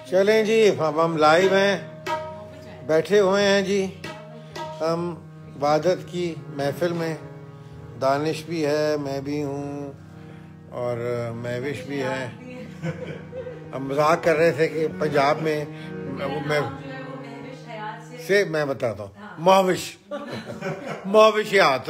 चलें जी, अब हम लाइव हैं, बैठे हुए हैं जी हम वादत की महफिल में। दानिश भी है, मैं भी हूँ और महविश भी है। हम मजाक कर रहे थे कि पंजाब में मैं बताता हूँ, महविश महविशियात।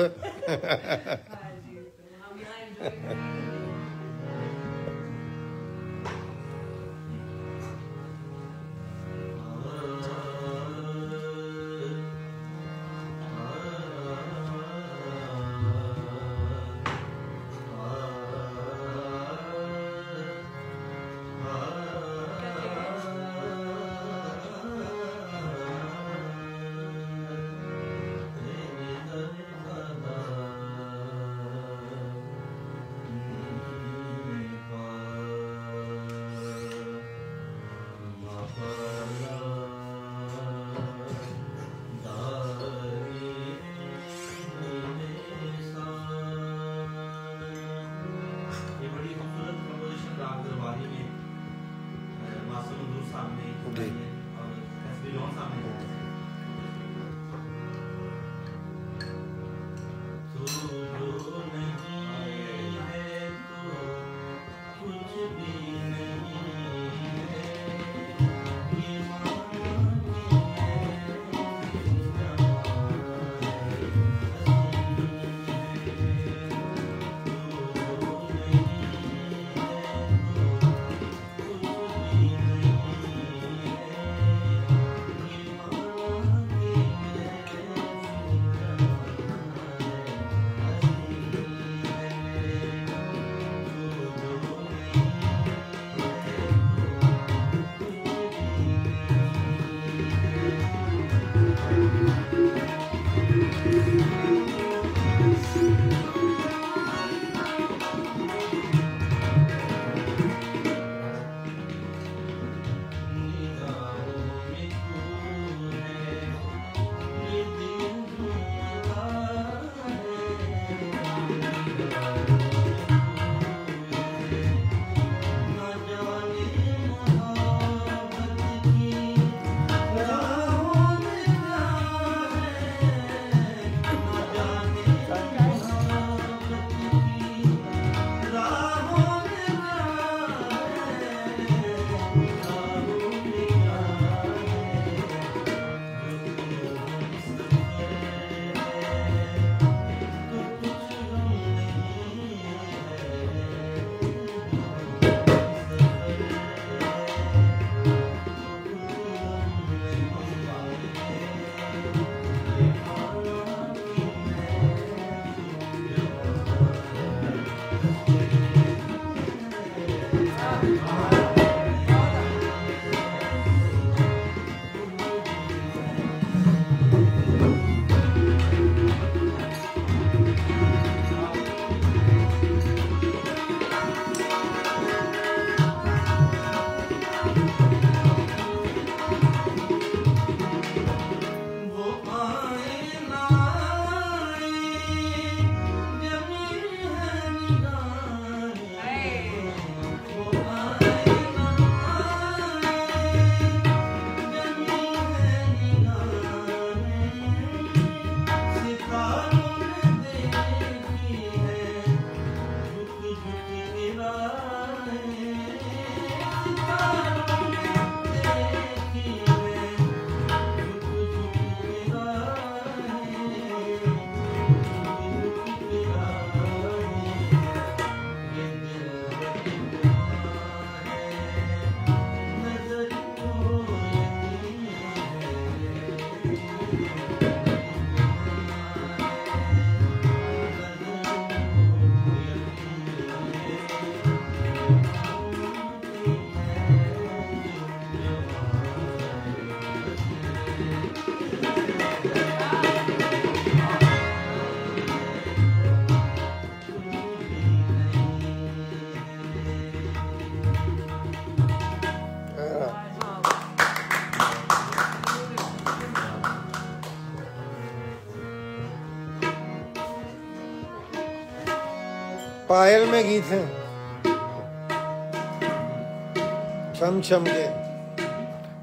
पायल में गीत हैं छम छम के।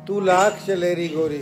तू लाख चलेरी गोरी।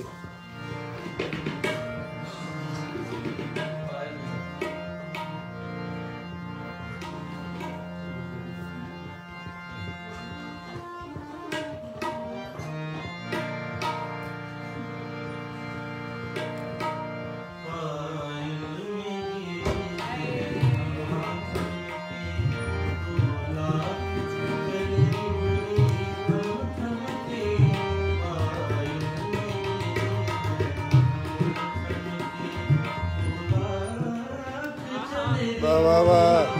वाह वाह वाह।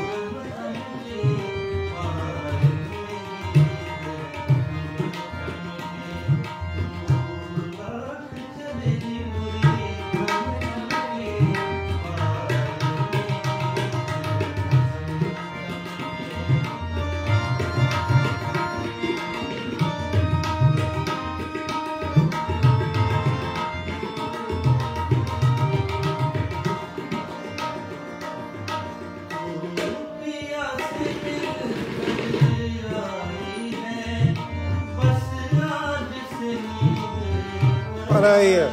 और आइए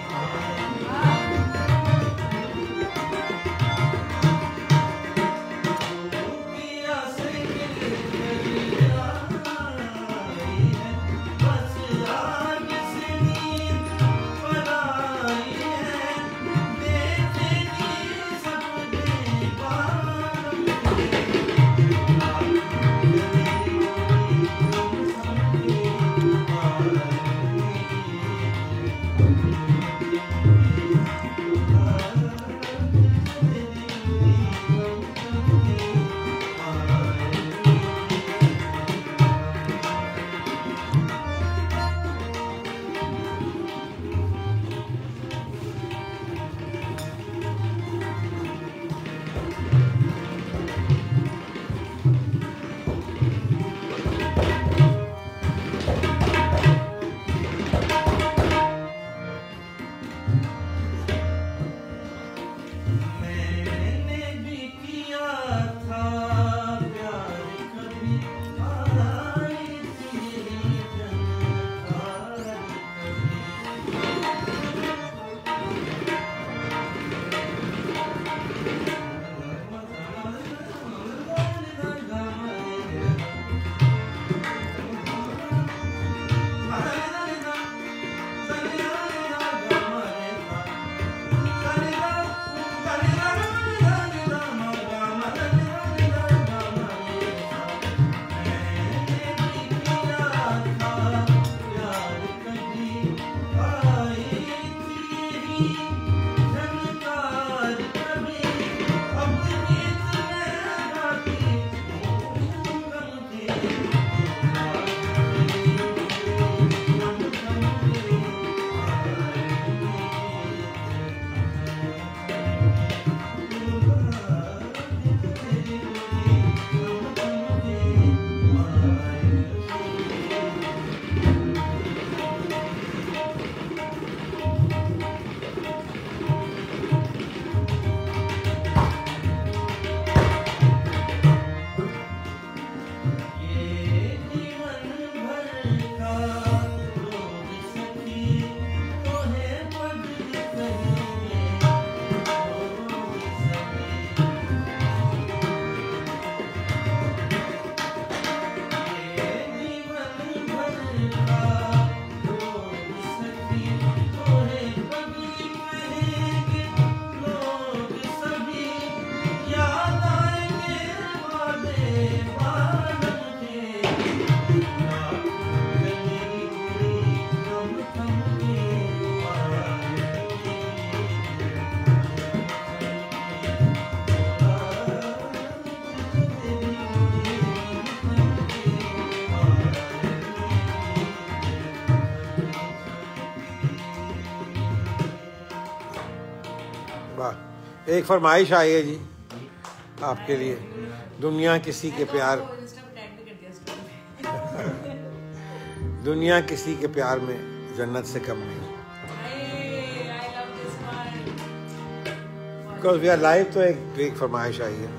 एक फरमाइश आई है जी आपके लिए। दुनिया किसी के प्यार दुनिया किसी के प्यार में जन्नत से कम नहीं। बिकॉज वी आर लाइव, तो एक फरमाइश आई है।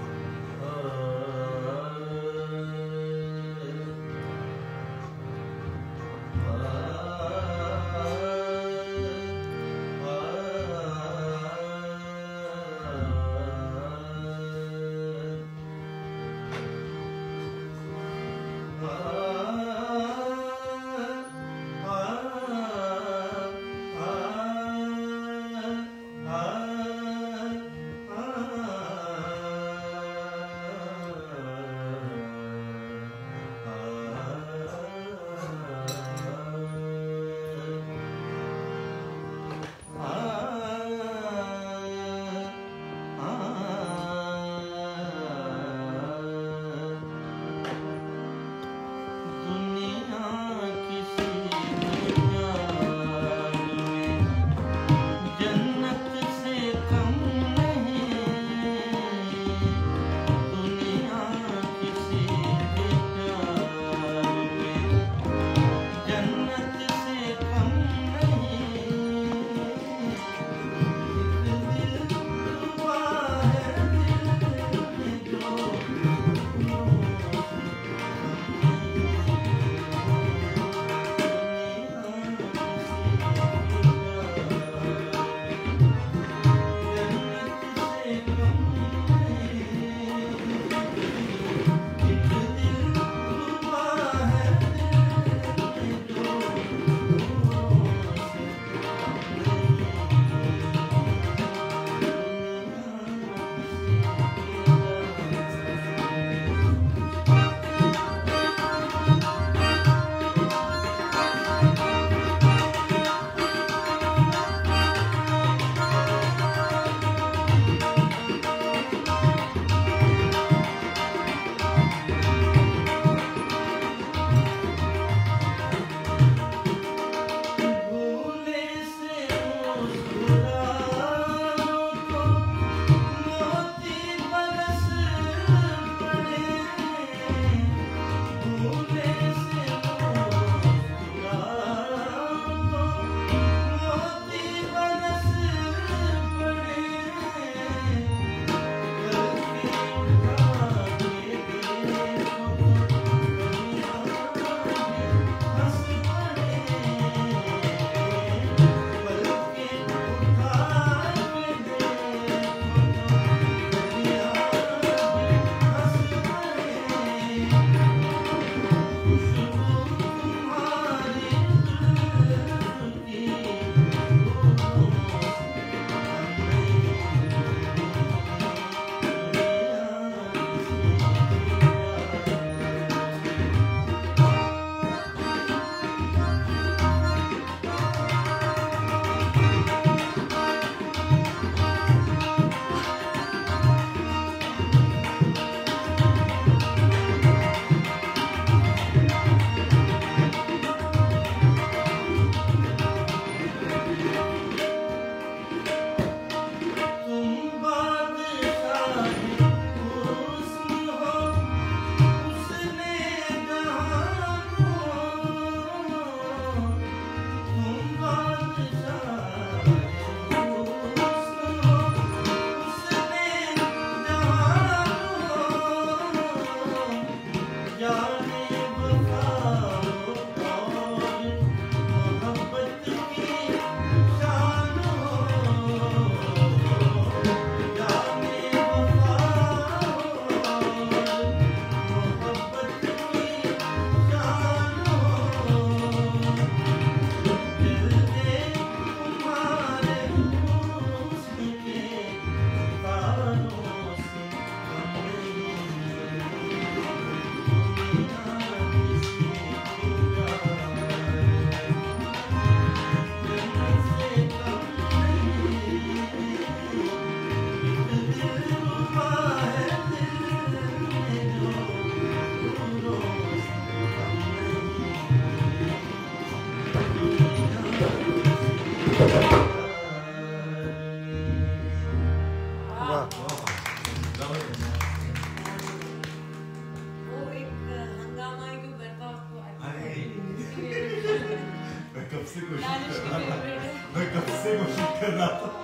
कोशिश कर रहा था, मैं कब से कोशिश कर रहा था।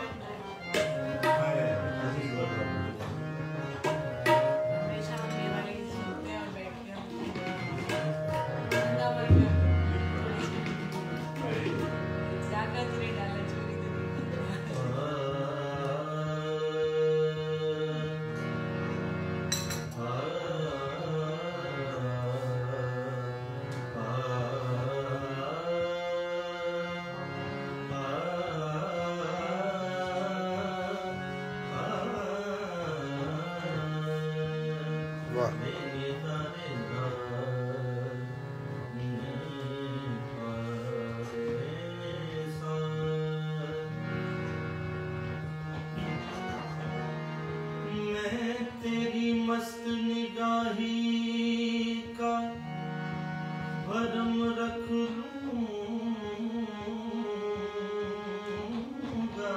तेरी मस्त निगाही का भरम रख लूंगा,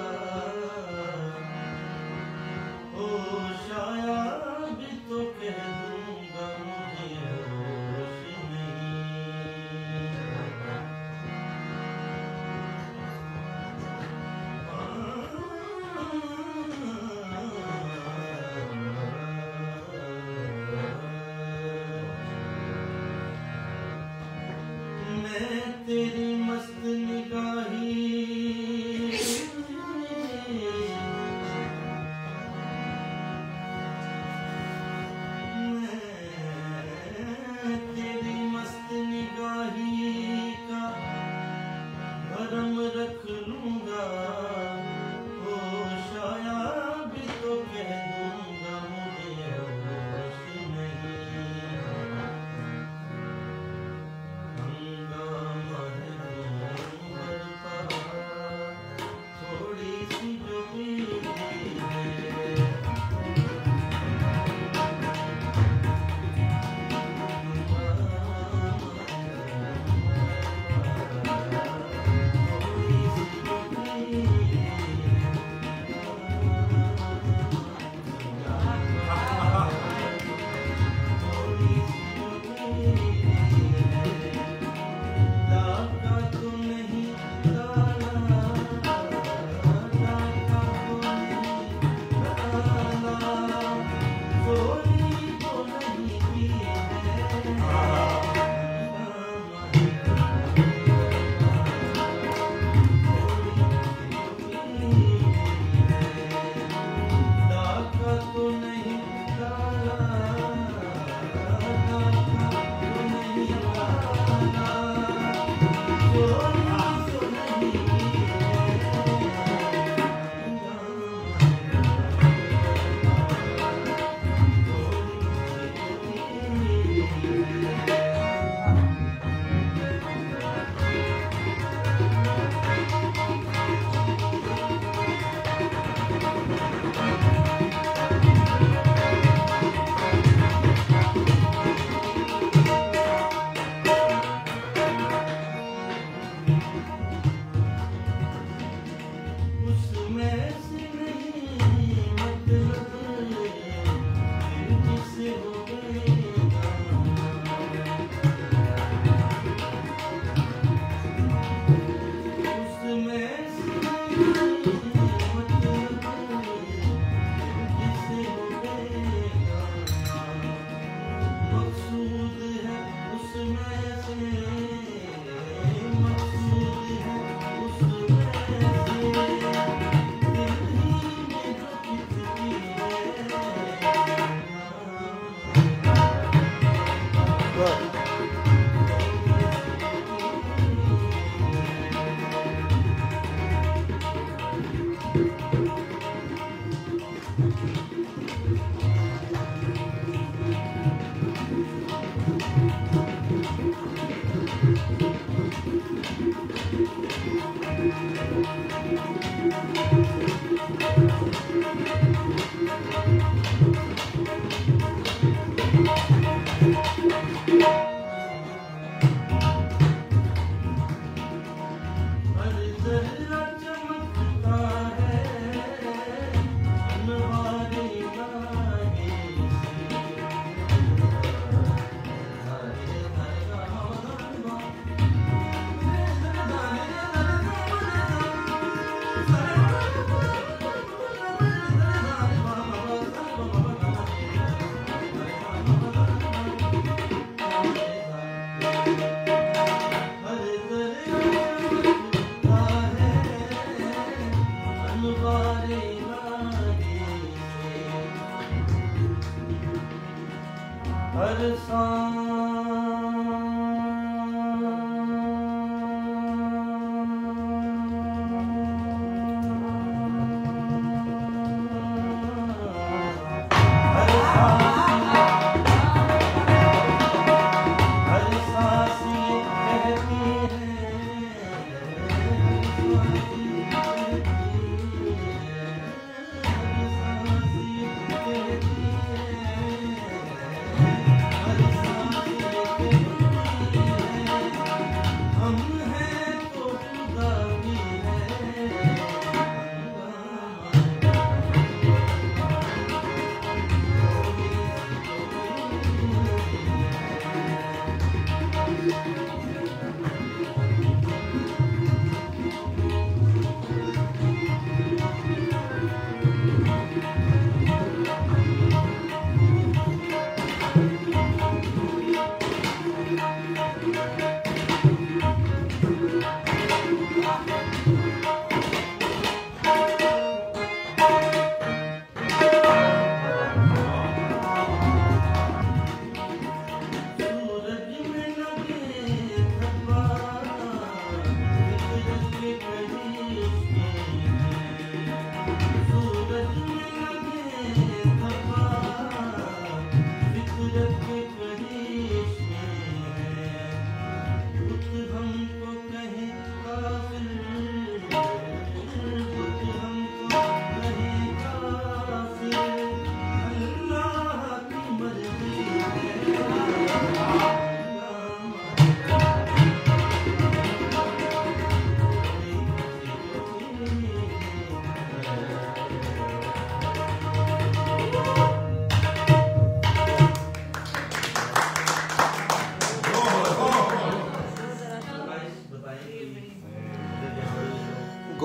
होश आया भी तो कह दूंगा मुझे होश मैं तेरी मस्त निगाही मैं तेरी मस्त निगाही का भरम रख लूंगा, होश आया भी तो कह दूंगा मुझे होश नहीं। हंगामा है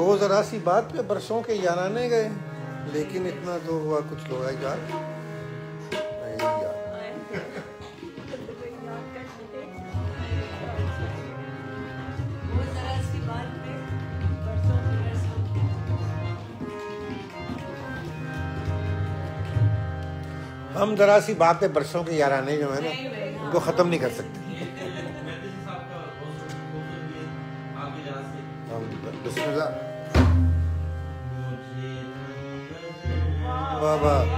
गो जरा सी बात पे बरसों के याराने गए, लेकिन इतना तो हुआ कुछ लोग यार नहीं यार। हम जरा सी बात पे बरसों के याराने जो है ना उनको खत्म नहीं कर सकते। बिस्मिल्लाह। वाह वाह।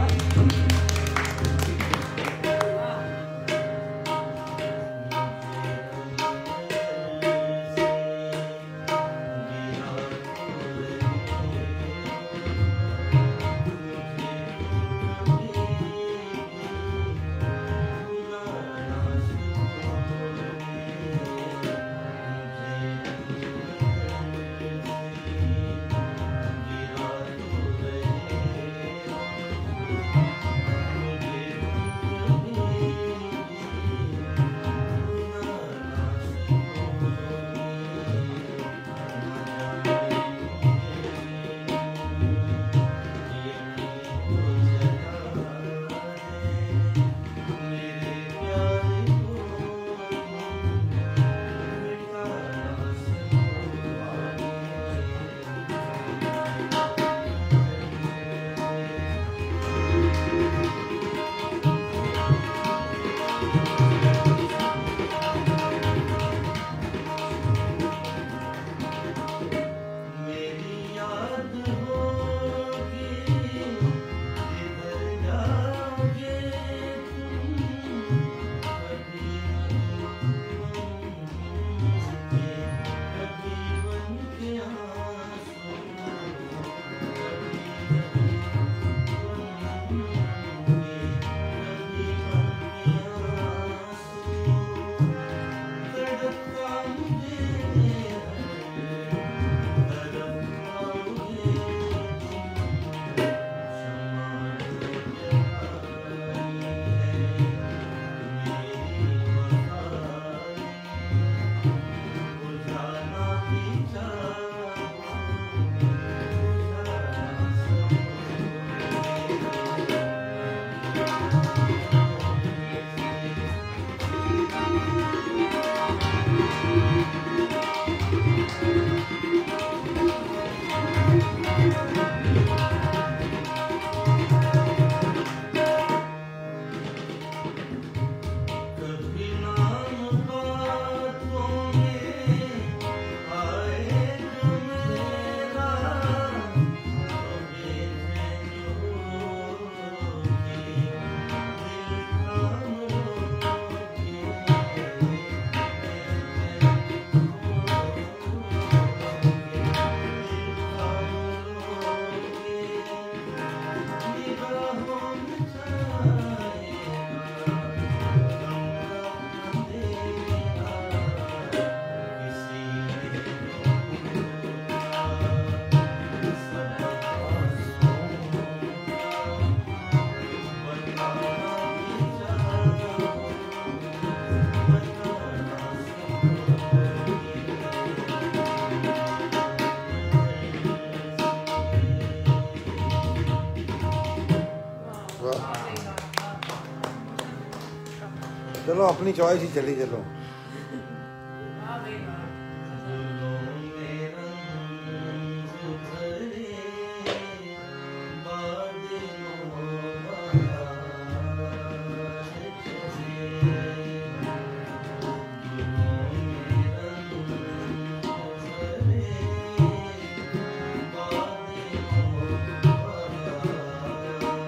चलो अपनी चॉइस ही चली चलो।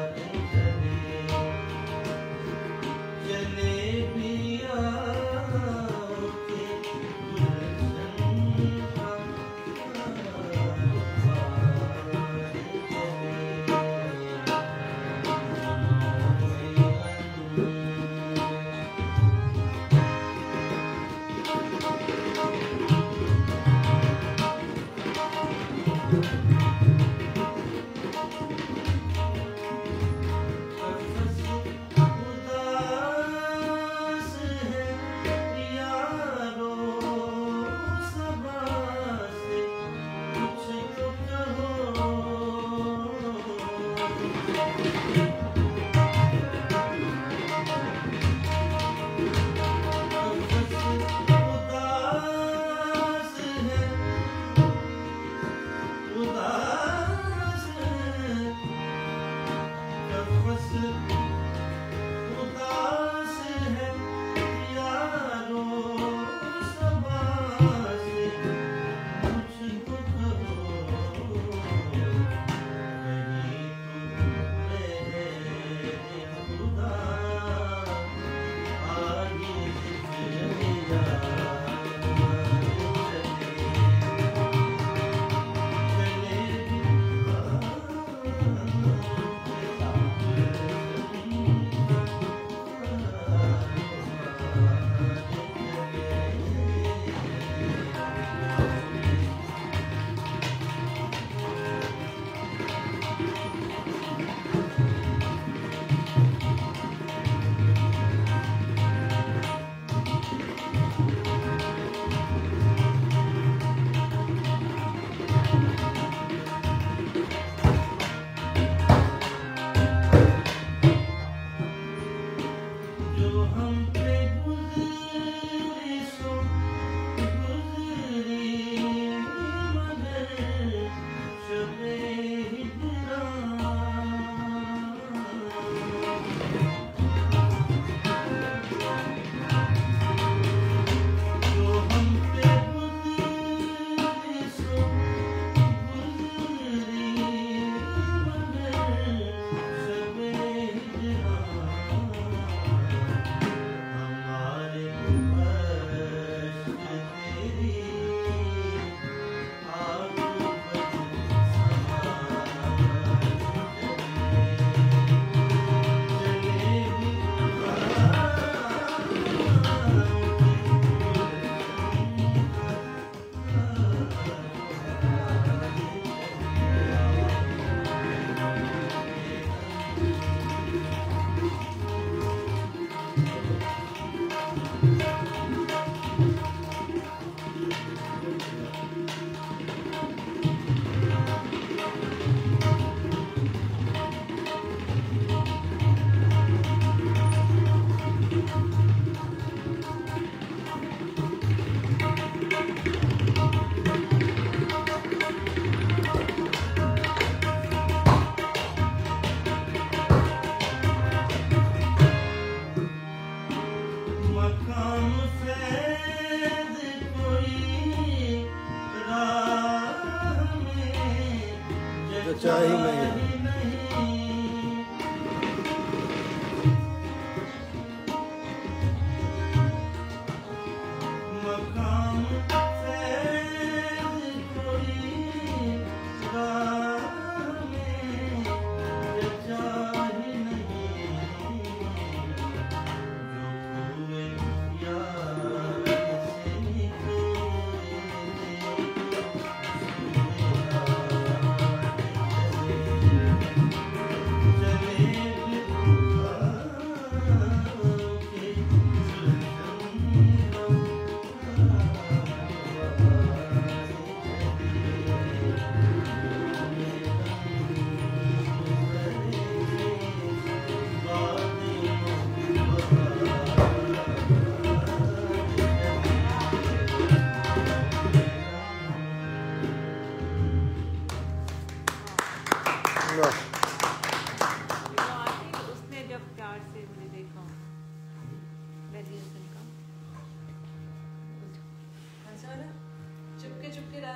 चले पिया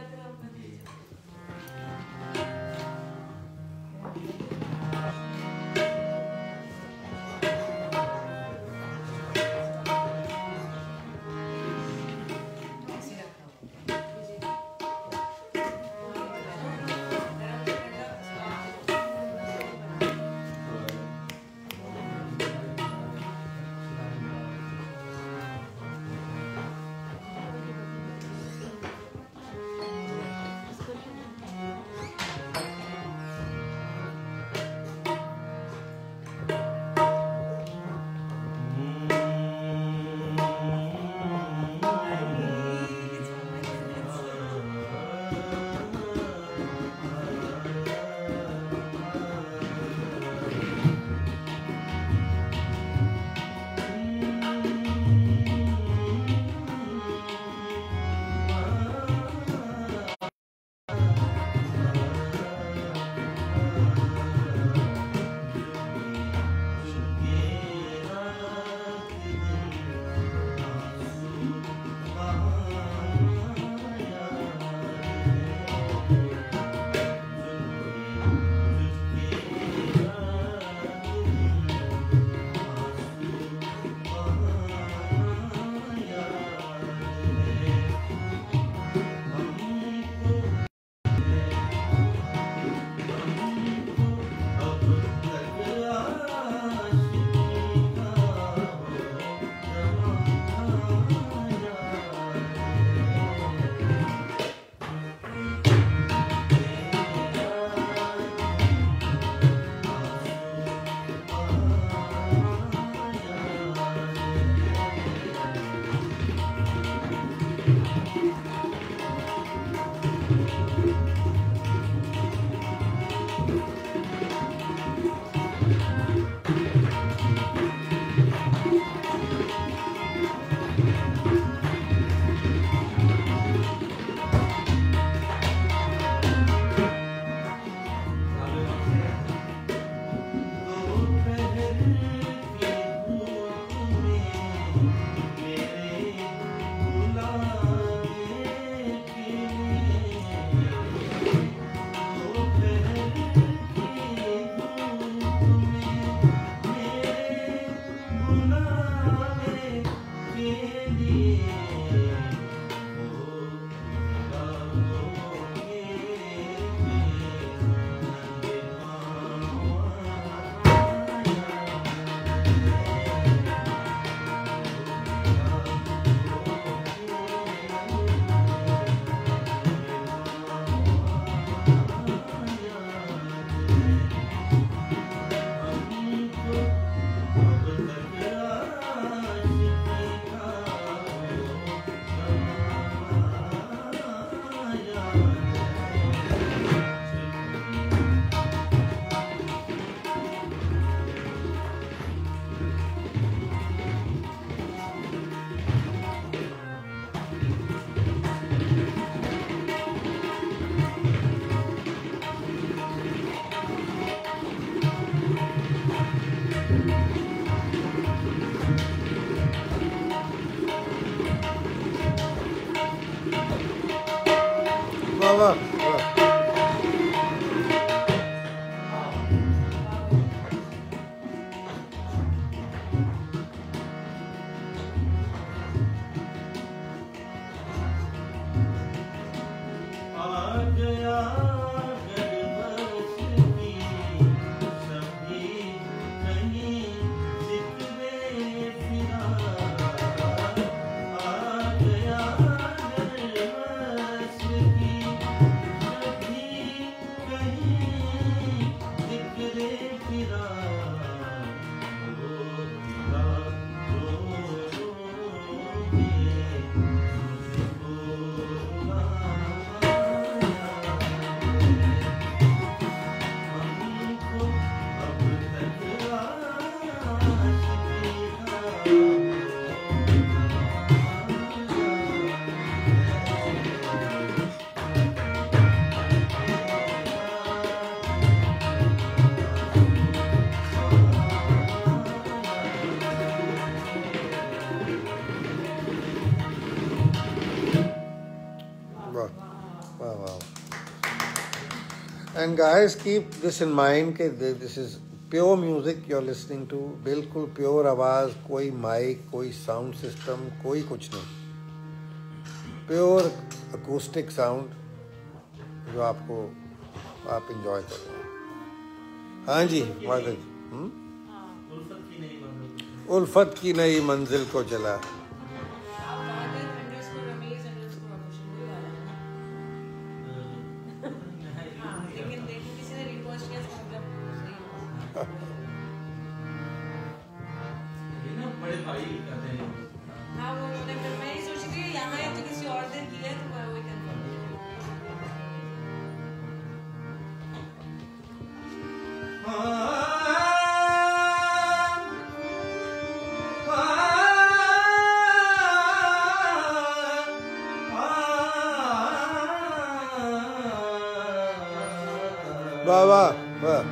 वाह। वाह वाह। And guys, keep this in mind कि this is pure music you're listening to, बिल्कुल प्योर आवाज़, कोई माइक, कोई साउंड सिस्टम, कोई कुछ नहीं, प्योर अकूस्टिक साउंड जो आपको आप इंजॉय कर रहे हैं। हाँ जी वादत, उल्फत की नई मंजिल को चला। बड़े भाई कहते हैं। हाँ वो उन्होंने, फिर मैं ही सोच रही थी यहाँ है तो किसी और दिन किया है तो मैं वही कंफर्म। वाह वाह वाह।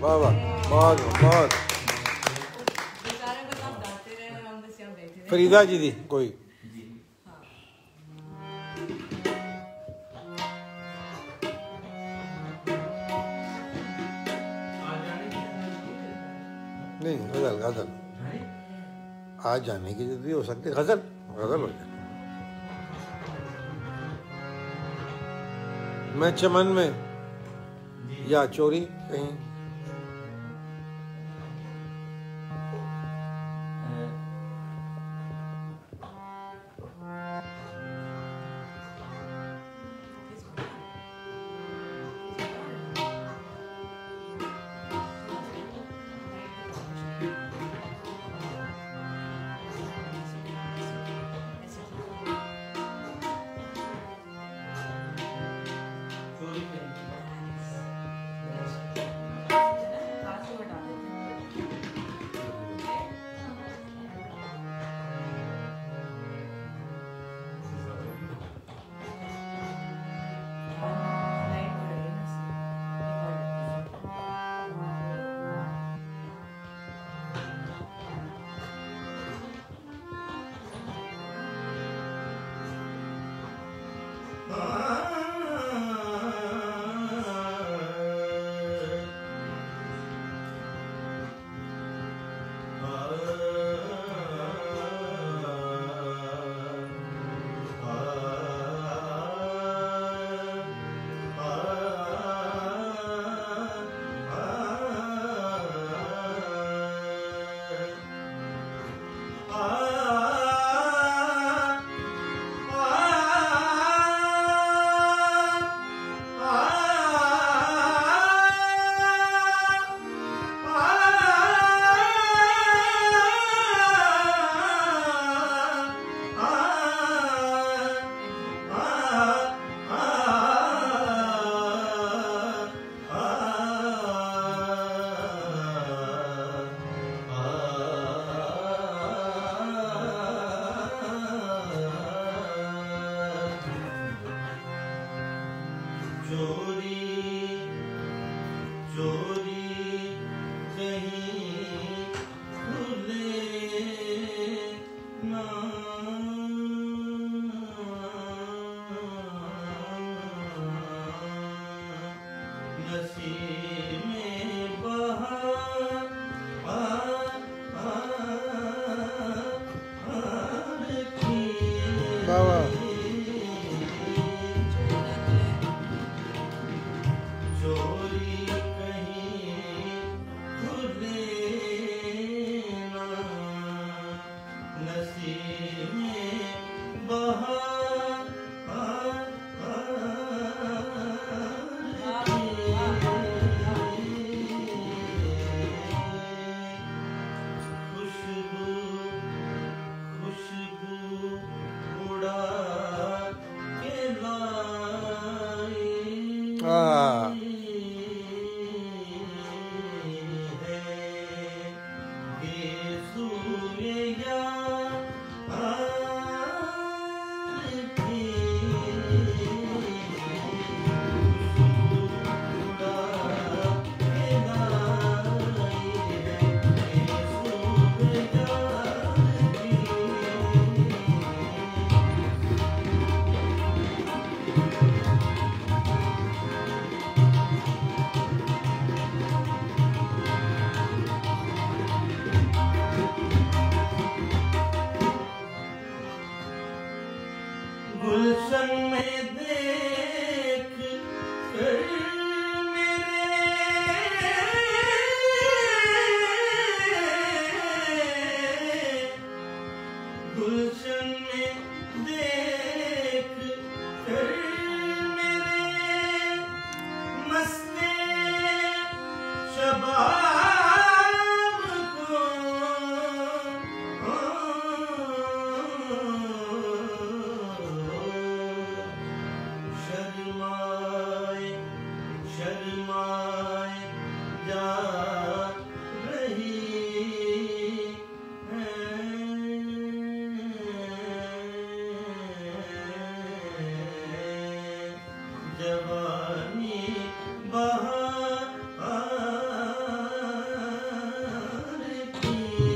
वाह वाह, बहुत बहुत। फरीदा जी दी कोई नहीं, गजल गजल आज जाने की जरूरी हो सकती, गजल गजल हो जाए। मैं चमन में या चोरी कहीं,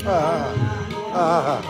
हाँ हाँ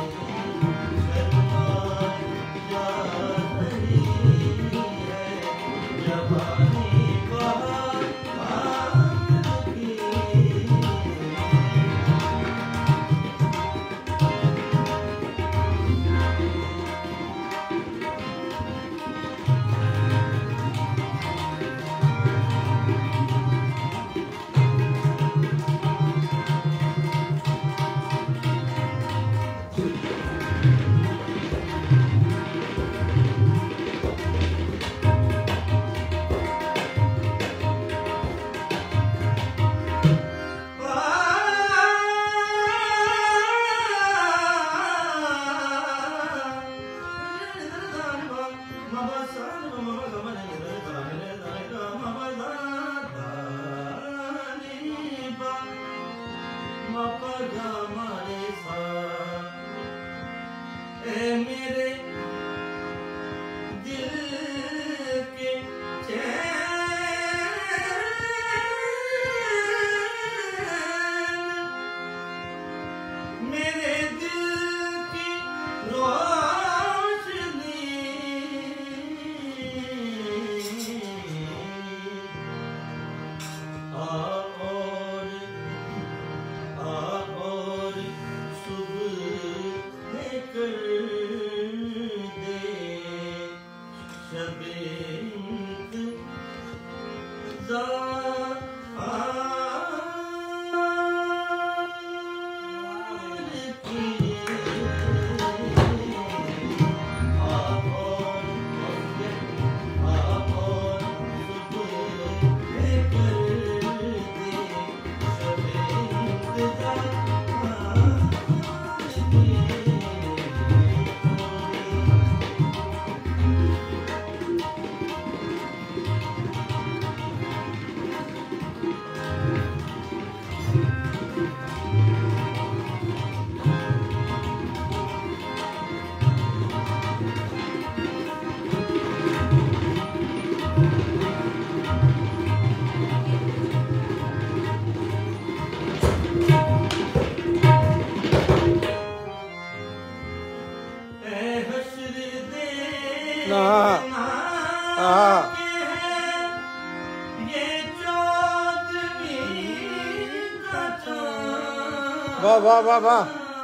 वाह वाह वाह वाह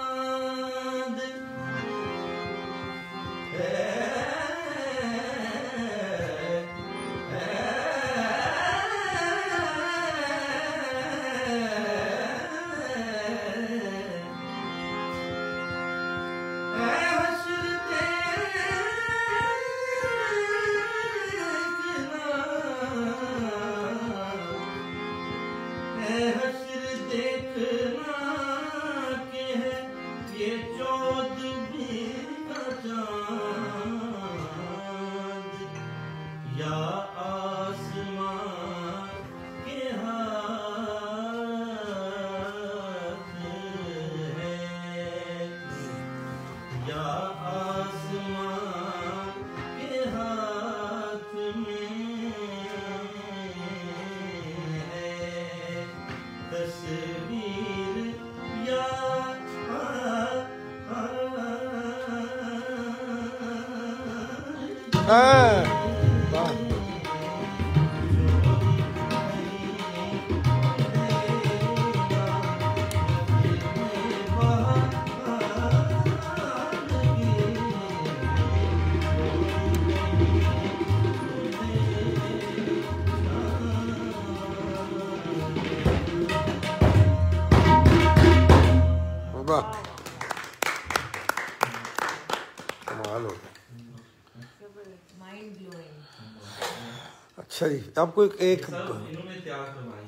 अच्छा जी, आपको एक इन्होंने तैयार करवाई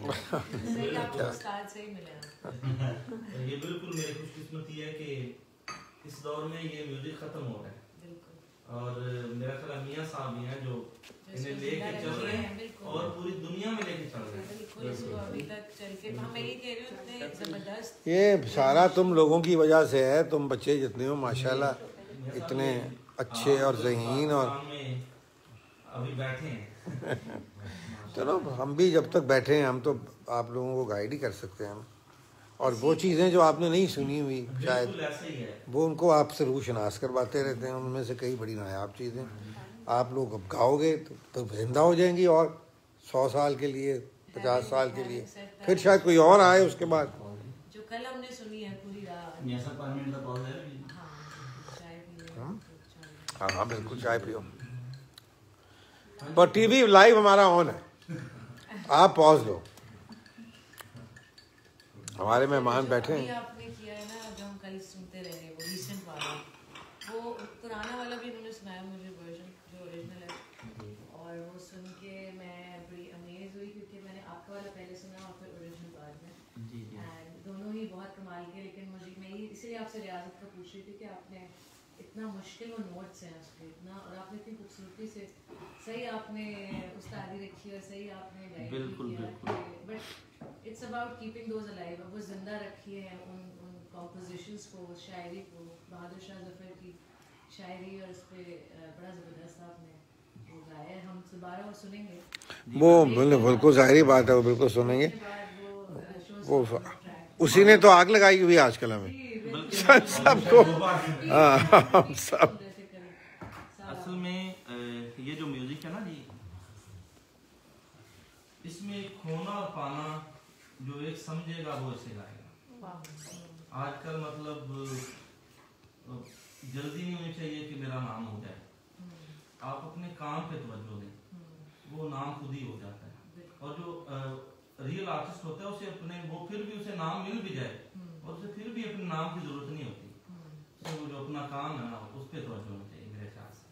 से ही मिला। ये बिल्कुल मेरी खुशकिस्मती है कि इस दौर में ये म्यूजिक खत्म हो रहा है और मेरा ख्याल मियां साहब भी हैं जो इन्हें लेके चल रहे हैं और पूरी दुनिया में लेके चल रहे हैं। अभी तक चल के हम यही कह रहे होते हैं जबरदस्त। ये सारा तुम लोगों की वजह से है। तुम बच्चे जितने हो माशाल्लाह इतने अच्छे और ज़हीन और अभी बैठे हैं। चलो हम भी जब तक बैठे हैं हम तो आप लोगों को गाइड ही कर सकते हैं हम। और वो चीज़ें जो आपने नहीं सुनी हुई शायद, बिल्कुल ऐसे ही है। वो उनको आपसे रूशनास करवाते रहते हैं। उनमें से कई बड़ी नायाब चीज़ें आप लोग अब गाओगे तो जिंदा हो जाएंगी, और 100 साल के लिए, 50 साल के लिए, फिर शायद कोई और आए उसके बाद। जो कल हमने सुनी है पूरी रात। हाँ हाँ बिल्कुल, चाय पियो। पर टीवी लाइव हमारा ऑन है, आप पॉज लो। हमारे मेहमान बैठे हैं। आपने किया है ना, जो हम कल सुनते रहे, वो रीसेंट वाला, वो पुराना वाला भी उन्होंने सुनाया मुझे वर्जन जो ओरिजिनल है, और वो सुन के मैं बड़ी अमेज हुई, क्योंकि मैंने आपका वाला पहले सुना और फिर ओरिजिनल बाद में, एंड दोनों ही बहुत कमाल के। लेकिन मुझे, मैं इसीलिए आपसे रियाजत का पूछ रही थी कि आपने इतना मुश्किल वो नोट्स हैं उसके, इतना, और आपने इतनी खूबसूरती से सही आपने उस्तादी रखी और सही आपने गाइड किया, but it's about keeping those alive. अब वो जिंदा रखी है उन कॉम्पोजिशंस को, उस शायरी को, बहादुर शाह जफर की शायरी, और उस पर बड़ा ज़बरदस्त आपने वो गाया है। हम दोबारा वो सुनेंगे, वो बिल्कुल जाहिर बात है, वो बिल्कुल सुनेंगे। वो उसी ने तो आग लगाई हुई आजकल हमें सबको। सब असल में ये जो म्यूजिक है ना जी, इसमें खोना और पाना, जो एक समझेगा वो इसे गाएगा। आजकल मतलब जल्दी नहीं होनी चाहिए कि मेरा नाम हो जाए, आप अपने काम पे तवज्जो दें, वो नाम खुद ही हो जाता है। और जो रियल आर्टिस्ट होता है, उसे अपने, वो फिर भी उसे नाम मिल भी जाए और उसे फिर भी अपने नाम की जरूरत नहीं होती, तो वो जो अपना काम है ना, उस पर तवज्जो होनी चाहिए मेरे ख्याल से।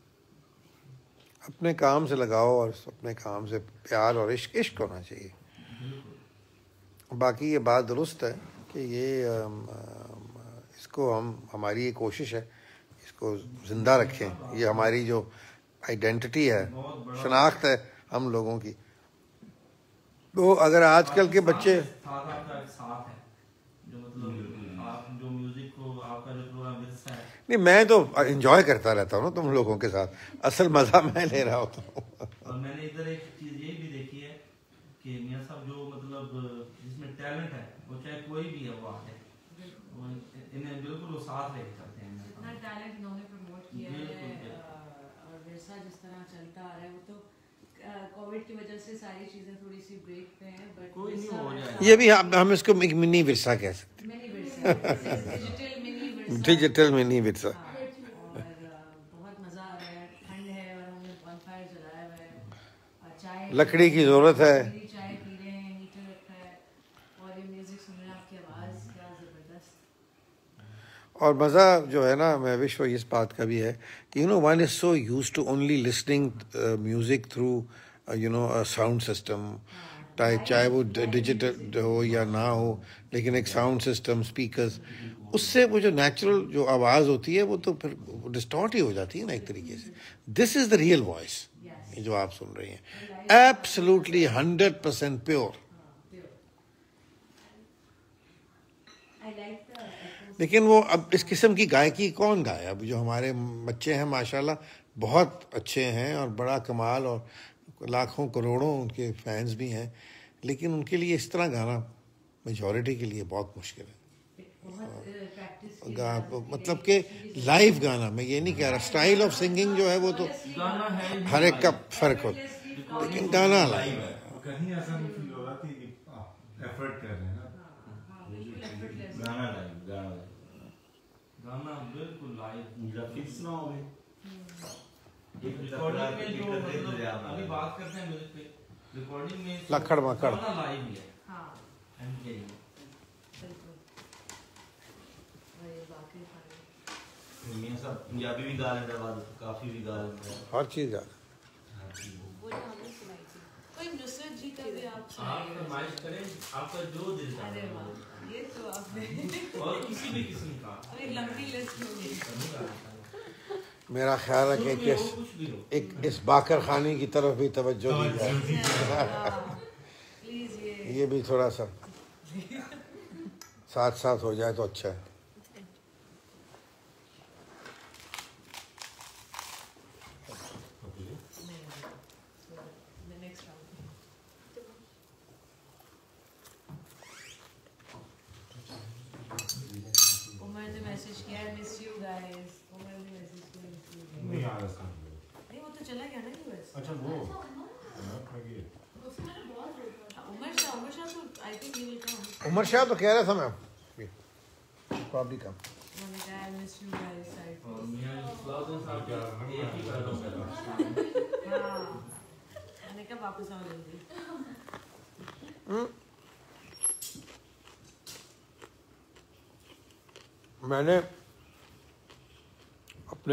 अपने काम से लगाओ, और अपने काम से प्यार और इश्क होना चाहिए। बाकी ये बात दुरुस्त है कि ये इसको हमारी ये कोशिश है, इसको ज़िंदा रखें। ये हमारी जो आइडेंटिटी है, शनाख्त है हम लोगों की। तो अगर आजकल के बच्चे नहीं, मैं तो एंजॉय करता रहता हूँ ना तुम लोगों के साथ, असल मज़ा मैं ले रहा होता हूँ। और मैंने इधर एक चीज़ ये भी देखी है कि मियां साहब जो मतलब जिसमें टैलेंट है, वो चाहे कोई भी है, वो आते हैं, इन्हें बिल्कुल वो साथ लेके चलते हैं। इतना टैलेंट इन्होंने प्रमोट किया है, और वैसा जिस तरह चलता आ रहा है, वो तो कोविड की वजह से सारी चीजें थोड़ी सी ब्रेक पे हैं, बट कोई नहीं हो जाएगा। ये भी हम इसको एक मिनी विरसा कह सकते हैं, डिजिटल मिनी विरसा। लकड़ी की जरूरत है, चाय पी रहे हैं, हीटर रखा है, और ये म्यूजिक सुन रहे हैं, आपकी आवाज क्या जबरदस्त। और मज़ा जो है ना, मैं विश इस बात का भी है कि one is so used to only listening music through sound system type, चाहे वो डिजिटल हो या ना हो, लेकिन एक साउंड सिस्टम, स्पीकर्स, उससे वो जो नेचुरल जो आवाज़ होती है, वो तो फिर डिस्टॉर्ट ही हो जाती है ना एक तरीके से। This is the real voice जो आप सुन रही हैं, एब्सोल्युटली 100% प्योर। लेकिन वो अब इस किस्म की गायकी कौन गाए? अब जो हमारे बच्चे हैं माशाल्लाह बहुत अच्छे हैं और बड़ा कमाल, और लाखों करोड़ों उनके फैंस भी हैं, लेकिन उनके लिए इस तरह गाना मेजॉरिटी के लिए बहुत मुश्किल है। मतलब कि लाइव गाना, मैं ये नहीं कह रहा, स्टाइल ऑफ सिंगिंग जो है वो तो हर एक का फर्क होता है, लेकिन गाना लाइव है। कहीं ऐसा नहीं फील होगा कि एफर्ट कर रहे हैं ना, गाना लाइव, गाना बिल्कुल लाइव, ग्राफिक्स ना हो गए। रिकॉर्डिंग में जो मतलब अभी बात करते हैं म्यूजिक पे, रिकॉर्डिंग में लखड़ मकड़ गाना लाइव ही है। हाँ मियां साहब पंजाबी भी गा लेते हैं, काफी भी गा लेते हैं, हर चीज़ गा। वो जो हमने सुनाई थी, कोई नुसरत जी का भी आप फरमाइश करें, आपका जो दिल चाहे। अरे वाह, ये तो आपने और किसी भी किस्म का, अरे लंबी लिस्ट होगी। मेरा ख्याल है कि एक इस बाकर खानी की तरफ भी तवज्जो दी जाए, ये भी थोड़ा सा साथ साथ हो जाए तो अच्छा है। उमर शाह तो कह रहा था मैं प्रॉब्ली कम मैंने कहा I miss you guys side और मियां सलाउद्दीन साहब क्या एक ही पैरों में हाँ मैंने कहा वापस आओ जल्दी मैंने अपने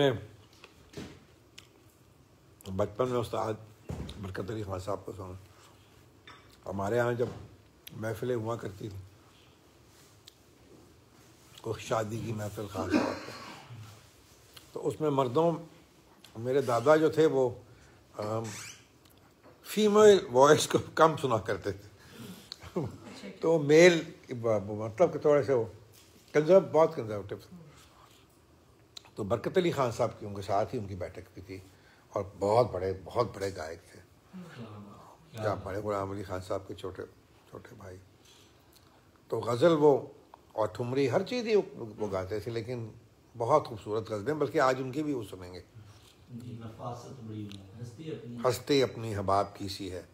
बचपन में उस्ताद बरकत अली खान साहब को सुना। हमारे यहाँ जब महफिलें हुआ करती थी, कोई शादी की महफिल खास तौर पर, तो उसमें मर्दों, मेरे दादा जो थे वो फीमेल वॉइस को कम सुना करते थे तो मेल मतलब कि थोड़े से वो बहुत कंजर्वेटिव। तो बरकत अली खान साहब की उनके साथ ही उनकी बैठक भी थी और बहुत बड़े गायक थे। जहाँ बड़े गुलाम अली खान साहब के छोटे भाई, तो गज़ल वो और ठुमरी हर चीज़ ही वो गाते थे, लेकिन बहुत खूबसूरत गज़लें, बल्कि आज उनकी भी वो सुनेंगे। हस्ती अपनी हबाब की सी है,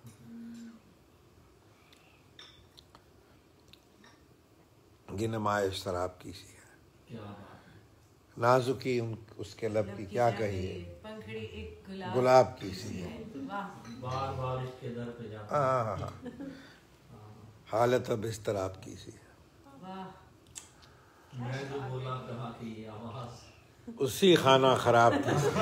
गिनमाइश शराब की सी है, नाजुकी उसके लब की क्या कही है, पंखड़ी एक गुलाब की सी है, बार इसके दर पे जाता हाँ हालत अब इस तरह की सी है, मैं जो बोला कहा कि ये आवाज उसी खाना खराब की सी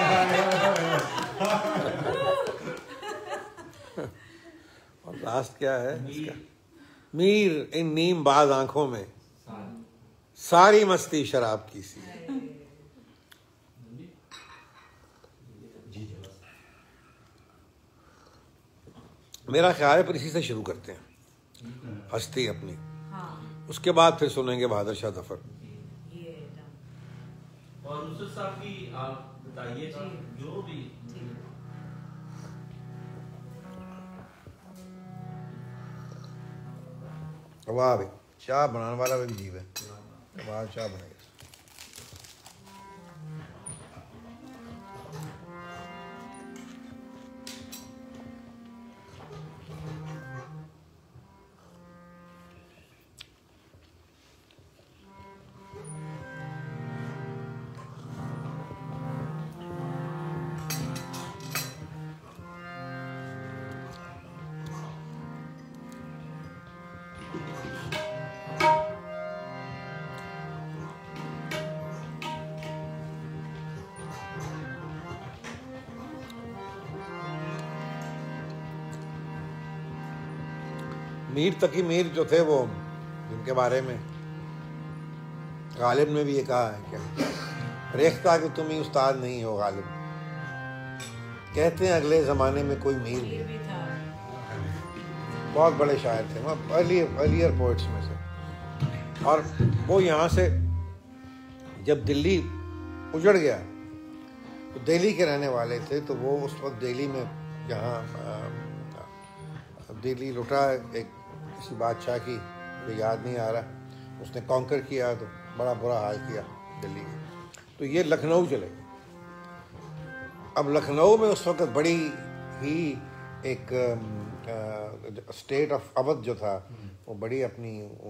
और लास्ट क्या है इसका? मीर इन नीम बाज आंखों में सारी मस्ती शराब की सी है। मेरा ख्याल है पर इसी से शुरू करते हैं, हस्ती अपनी, उसके बाद फिर सुनेंगे बहादुर शाह जफर। और यूसुफ साहब की आप बताइए जो भी वाह भाई, चाय बनाने वाला भी जीव है, वाह चाय बनाई। मीर तकी मीर जो थे वो, जिनके बारे में गालिब ने भी ये कहा है क्या, रेख्ता कि तुम ही उस्ताद नहीं हो गालिब, कहते हैं अगले ज़माने में कोई मीर भी। बहुत बड़े शायर थे वह, अर्लियर पोइट्स में से। और वो यहाँ से जब दिल्ली उजड़ गया तो दिल्ली के रहने वाले थे, तो वो उस वक्त दिल्ली में जहाँ दिल्ली लुटा एक किसी बादशाह की, मुझे याद नहीं आ रहा, उसने कॉन्कर किया तो बड़ा बुरा हाल किया दिल्ली के, तो ये लखनऊ चले। अब लखनऊ में उस वक्त बड़ी ही एक स्टेट ऑफ अवध जो था वो बड़ी अपनी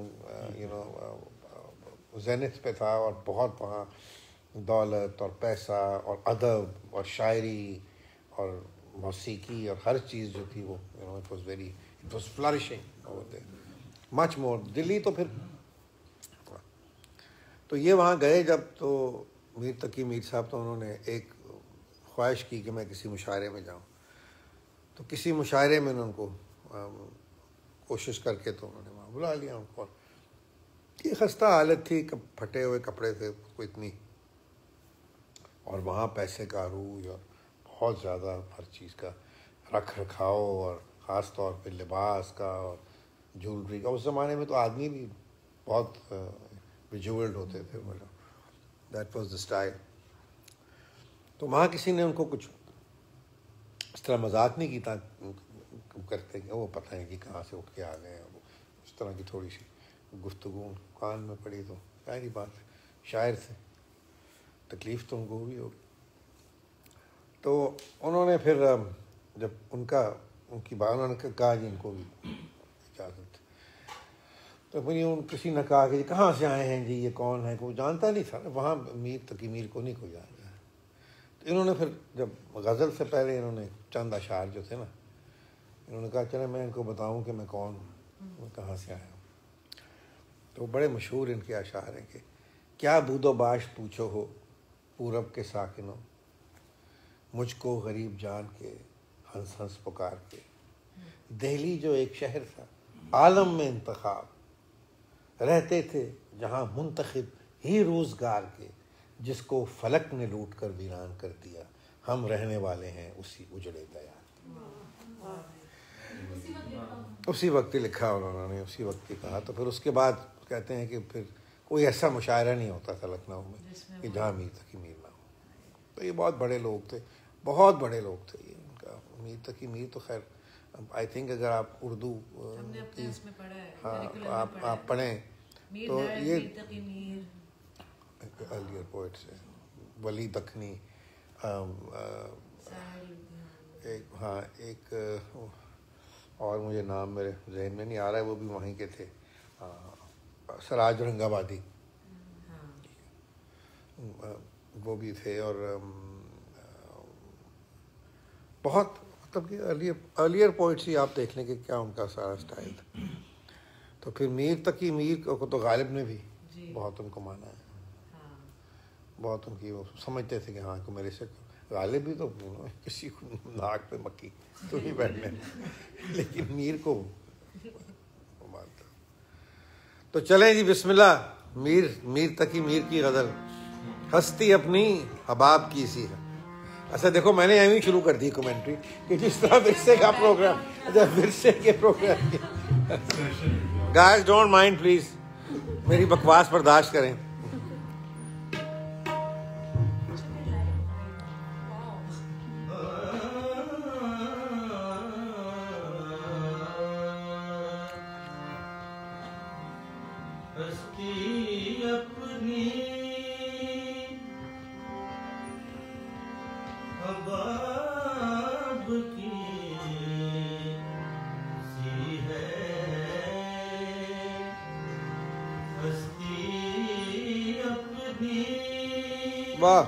ज़ेनिथ पे था, और बहुत वहाँ दौलत और पैसा और अदब और शायरी और मौसीकी और हर चीज़ जो थी वो it was flourishing over there much more. Delhi तो फिर, तो ये वहाँ गए जब, तो मीर तकी मीर साहब, तो उन्होंने एक ख्वाहिश की कि मैं किसी मुशायरे में जाऊँ, तो किसी मुशायरे में उनको कोशिश करके तो उन्होंने वहाँ बुला लिया उनको। और ये खस्ता हालत थी, फटे हुए कपड़े थे उसको इतनी, और वहाँ पैसे का अरूज और बहुत ज़्यादा हर चीज़ का रख रखाव, और ख़ास तौर पे लिबास का और ज्वेलरी का। उस ज़माने में तो आदमी भी बहुत विजुअल्ड होते थे, मतलब दैट वाज द स्टाइल। तो वहाँ किसी ने उनको कुछ इस तरह मजाक नहीं किया करते कि वो पता है कि कहाँ से उठ के आ गए हैं, वो इस तरह की थोड़ी सी गुफ्तगू कान में पड़ी, तो सारी बात शायर थे, तकलीफ़ तो उनको भी होगी। तो उन्होंने फिर जब उनकी बात, उन्होंने कहा जी इनको भी इजाज़त, तो तो फिर यूँ किसी ने कहा कि कहाँ से आए हैं जी, ये कौन है, कोई जानता नहीं था वहाँ, मीर तकी मीर को नहीं कोई जानता। तो इन्होंने फिर जब गज़ल से पहले इन्होंने चंद अशार जो थे ना, इन्होंने कहा चले मैं इनको बताऊँ कि मैं कौन हूँ, मैं कहाँ से आया हूँ। तो बड़े मशहूर इनके अशार हैं कि क्या बूदो बाश पूछो हो पूरब के साकिनों, मुझको गरीब जान के हंस हंस पुकार के, दिल्ली जो एक शहर था आलम में इंतखाब, रहते थे जहाँ मुंतखब ही रोज़गार के, जिसको फलक ने लूट कर वीरान कर दिया, हम रहने वाले हैं उसी उजड़े दया। उसी वक्त ही लिखा उन्होंने, उसी वक्त ही कहा। तो फिर उसके बाद कहते हैं कि फिर कोई ऐसा मुशायरा नहीं होता था लखनऊ में कि जहाँ मीर तकी मीर ना हो। तो ये बहुत बड़े लोग थे, बहुत बड़े लोग थे ये। इनका मीर तकी मीर तो खैर आई थिंक अगर आप उर्दू की, हाँ आप पढ़ें तो ये अर्लियर पोइट्स है, वली दखनी, एक हाँ एक और मुझे नाम मेरे जहन में नहीं आ रहा है, वो भी वहीं के थे, सराज रंगाबादी वो भी थे। और बहुत मतलब कि अर्लियर पोइट्स ही आप देख लें कि क्या उनका सारा स्टाइल था। तो फिर मीर तकी मीर को तो गालिब ने भी बहुत उनको माना है, बहुत उनकी वो समझते थे कि हाँ को मेरे से गालिब भी तो किसी को नाक पे मक्खी तो नहीं बैठने, लेकिन मीर को मानता। तो चलें जी बिस्मिल्लाह, मीर तकी मीर की गज़ल, हस्ती अपनी हबाब की सी है। अच्छा देखो मैंने यहीं शुरू कर दी कमेंट्री कि जिस तरह विरसे का प्रोग्राम, अच्छा विरसे के program guys don't mind please, मेरी बकवास बर्दाश्त करें। वाह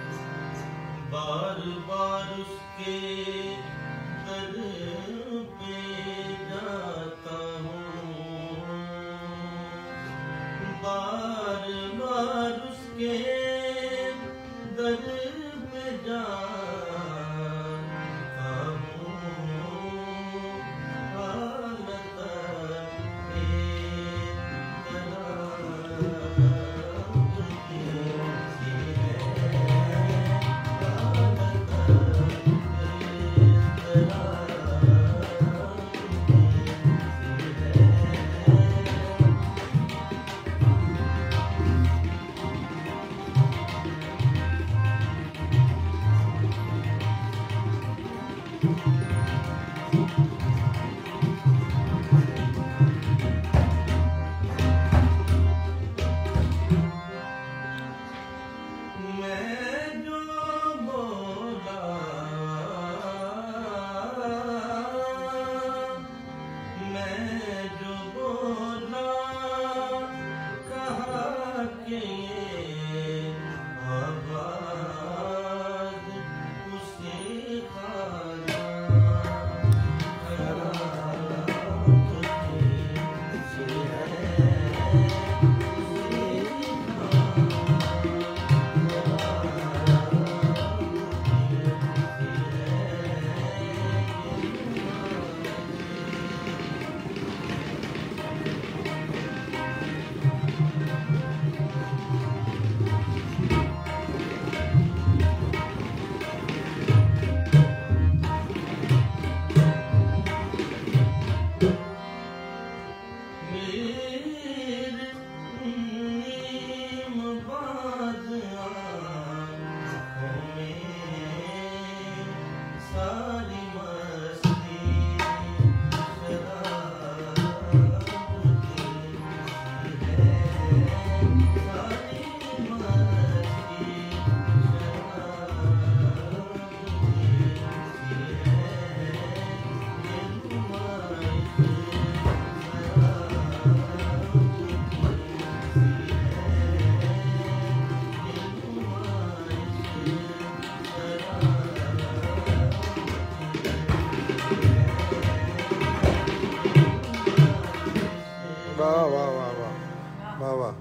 बार बार उसके दर पे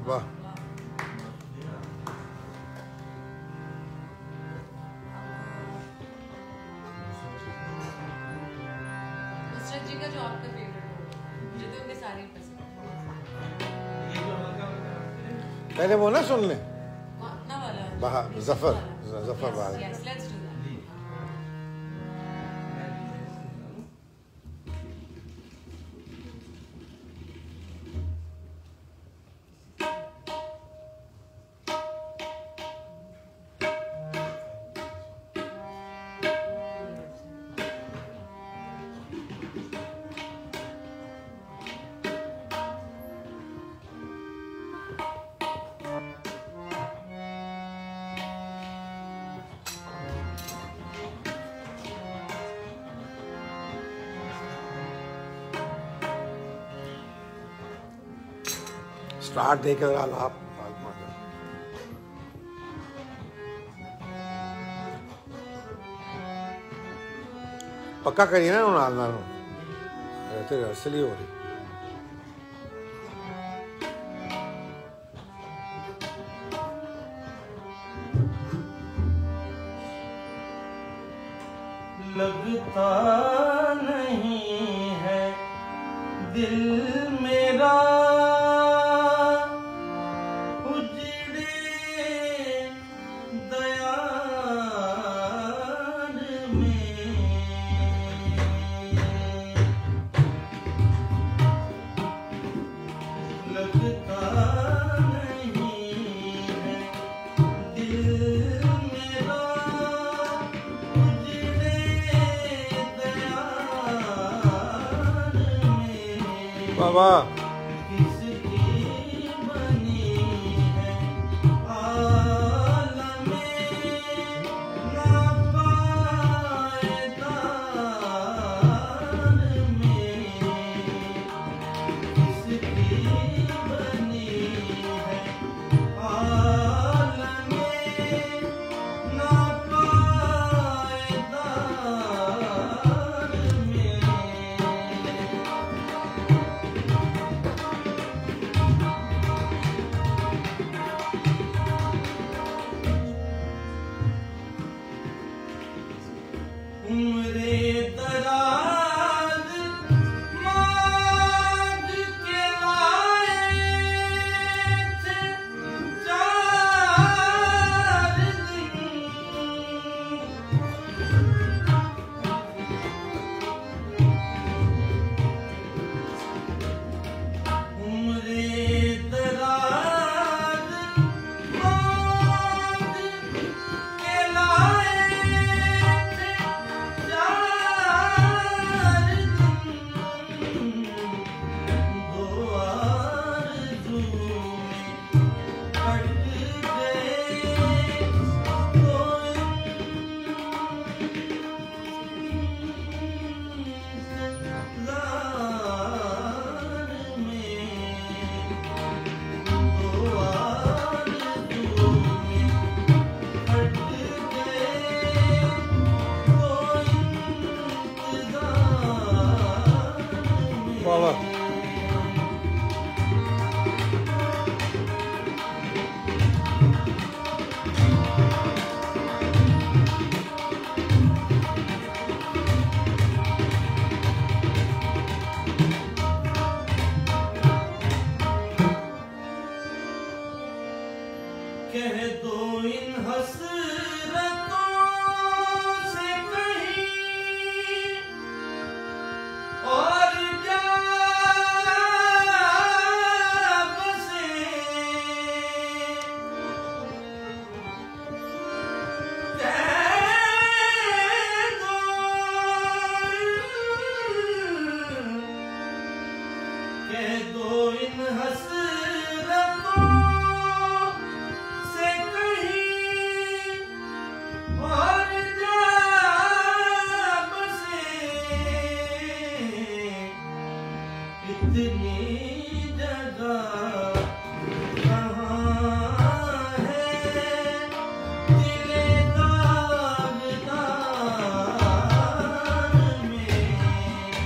वाह। नुसरत जी का जो आपका फेवरेट हो, मुझे तो उनके सारे ही पसंद हैं। पहले वो ना सुन ले, अपना वाला जफर वाला। Yes, let's do that. Start देकर आप पक्का करिए ना नालना रहते रिहर्सल ही हो रही। लगता नहीं है दिल मेरा बाबा। कह दो इन हसरतों से कहीं और जा बसे, कह दो इन हसरतों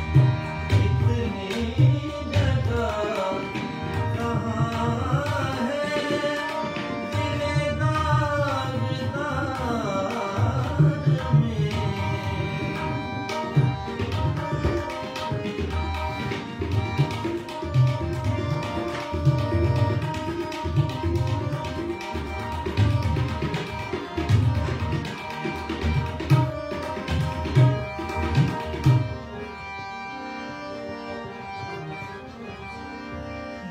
है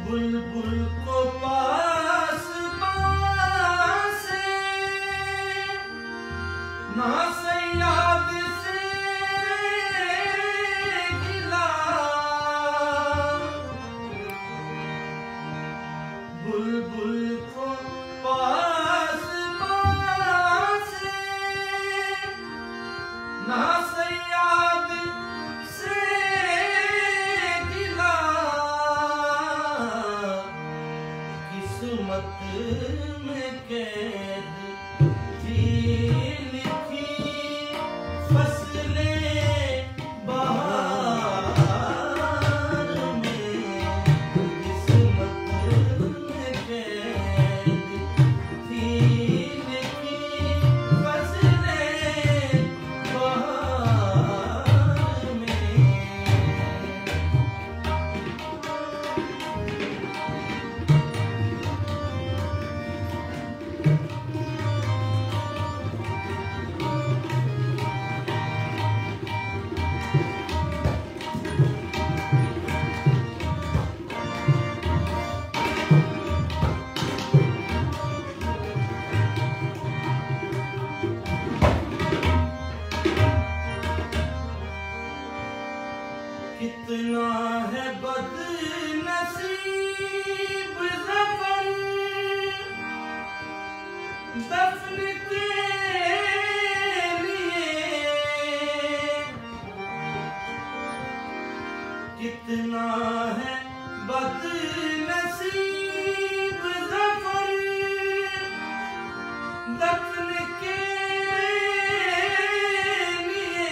बुलबुल को पास पासे ना सयाद से गिला बुलबुल को पास पासे ना सयाद से गिला किस्मत में कैद थी लिखी फसलें बहार में किस्मत में कैद थी लिखी फसलें बहार में कितना है बदनसीब ज़फ़र दफन के लिए कितना है बदनसीब ज़फ़र दफन के लिए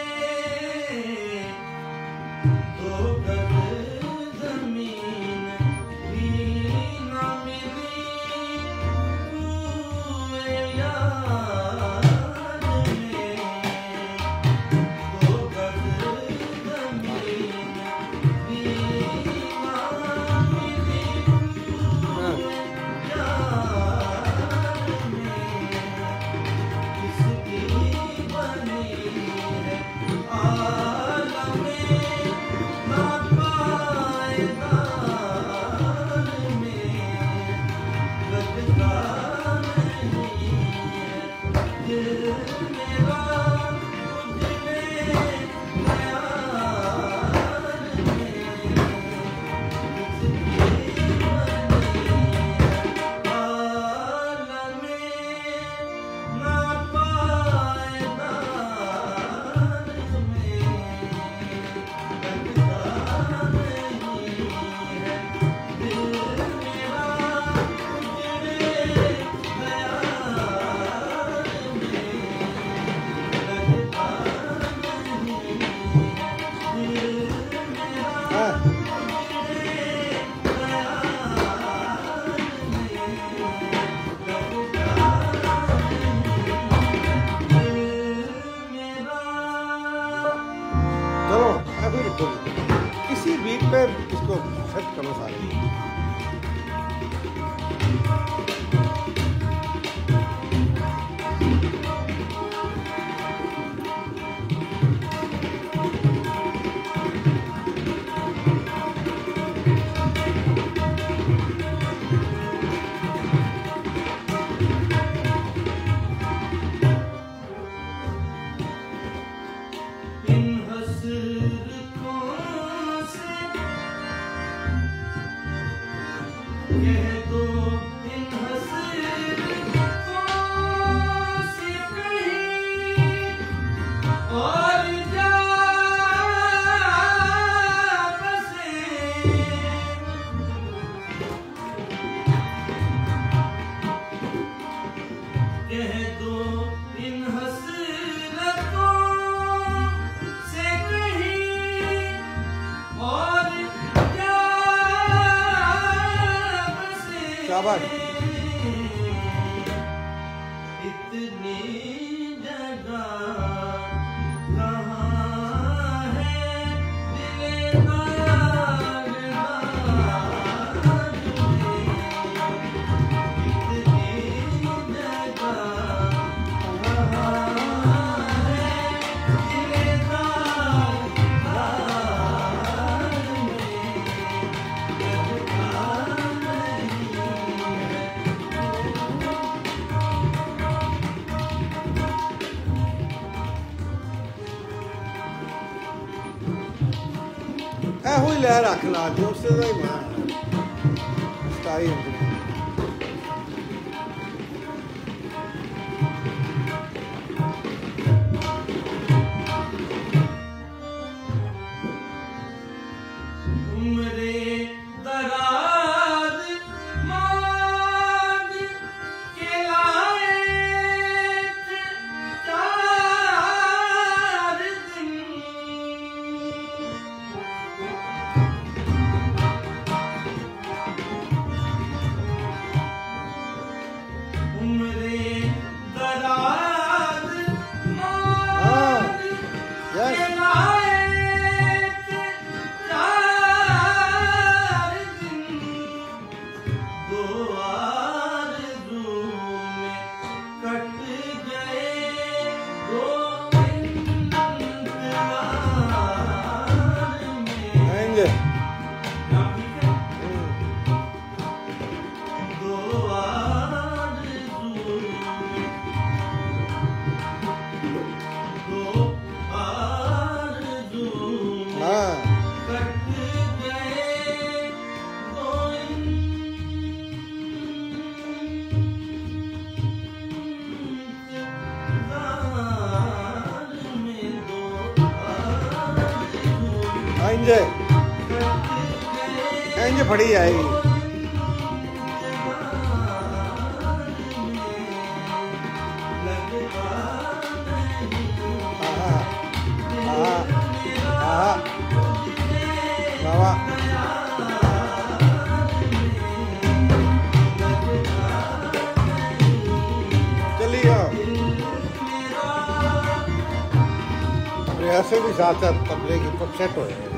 तो गद ज़मीन भी न मिली कुए यार में तो गद ज़मीन भी न मिली कुए यार में किसकी बनी है आलमे ना पायदार में लगता नहीं है दिल मेरा उजले प्यार में किसकी बनी है आलमे ना पायदार में लगता नहीं है दिल मेरा उजड़े प्यार में लगता नहीं है दिल मेरा उजड़े प्यार में चलो अभी रुको, इसी बीट पे इसको सेट करो सारे। इन हसरतों से कह दो इन हसरतों से कहीं और जा बसे कह दो इन हसरतों से कहीं और जा बसे शाबाश। इतनी जगह कहाँ है दिलेदार राज में इतनी जगह कहाँ है दिलेदार राज में लगता ਇਹੋ ਹੀ ਲੈ ਰੱਖ ਲਾ ਜੋ ਉਸੇ ਦਾ ਹੀ ਮੈਂ ਸਟਾਈ ਹੁੰਦੀ इंज फड़ी जाएगी। चलिए ऐसे भी साथ साथ तबले की तो सेट हो जाएगा।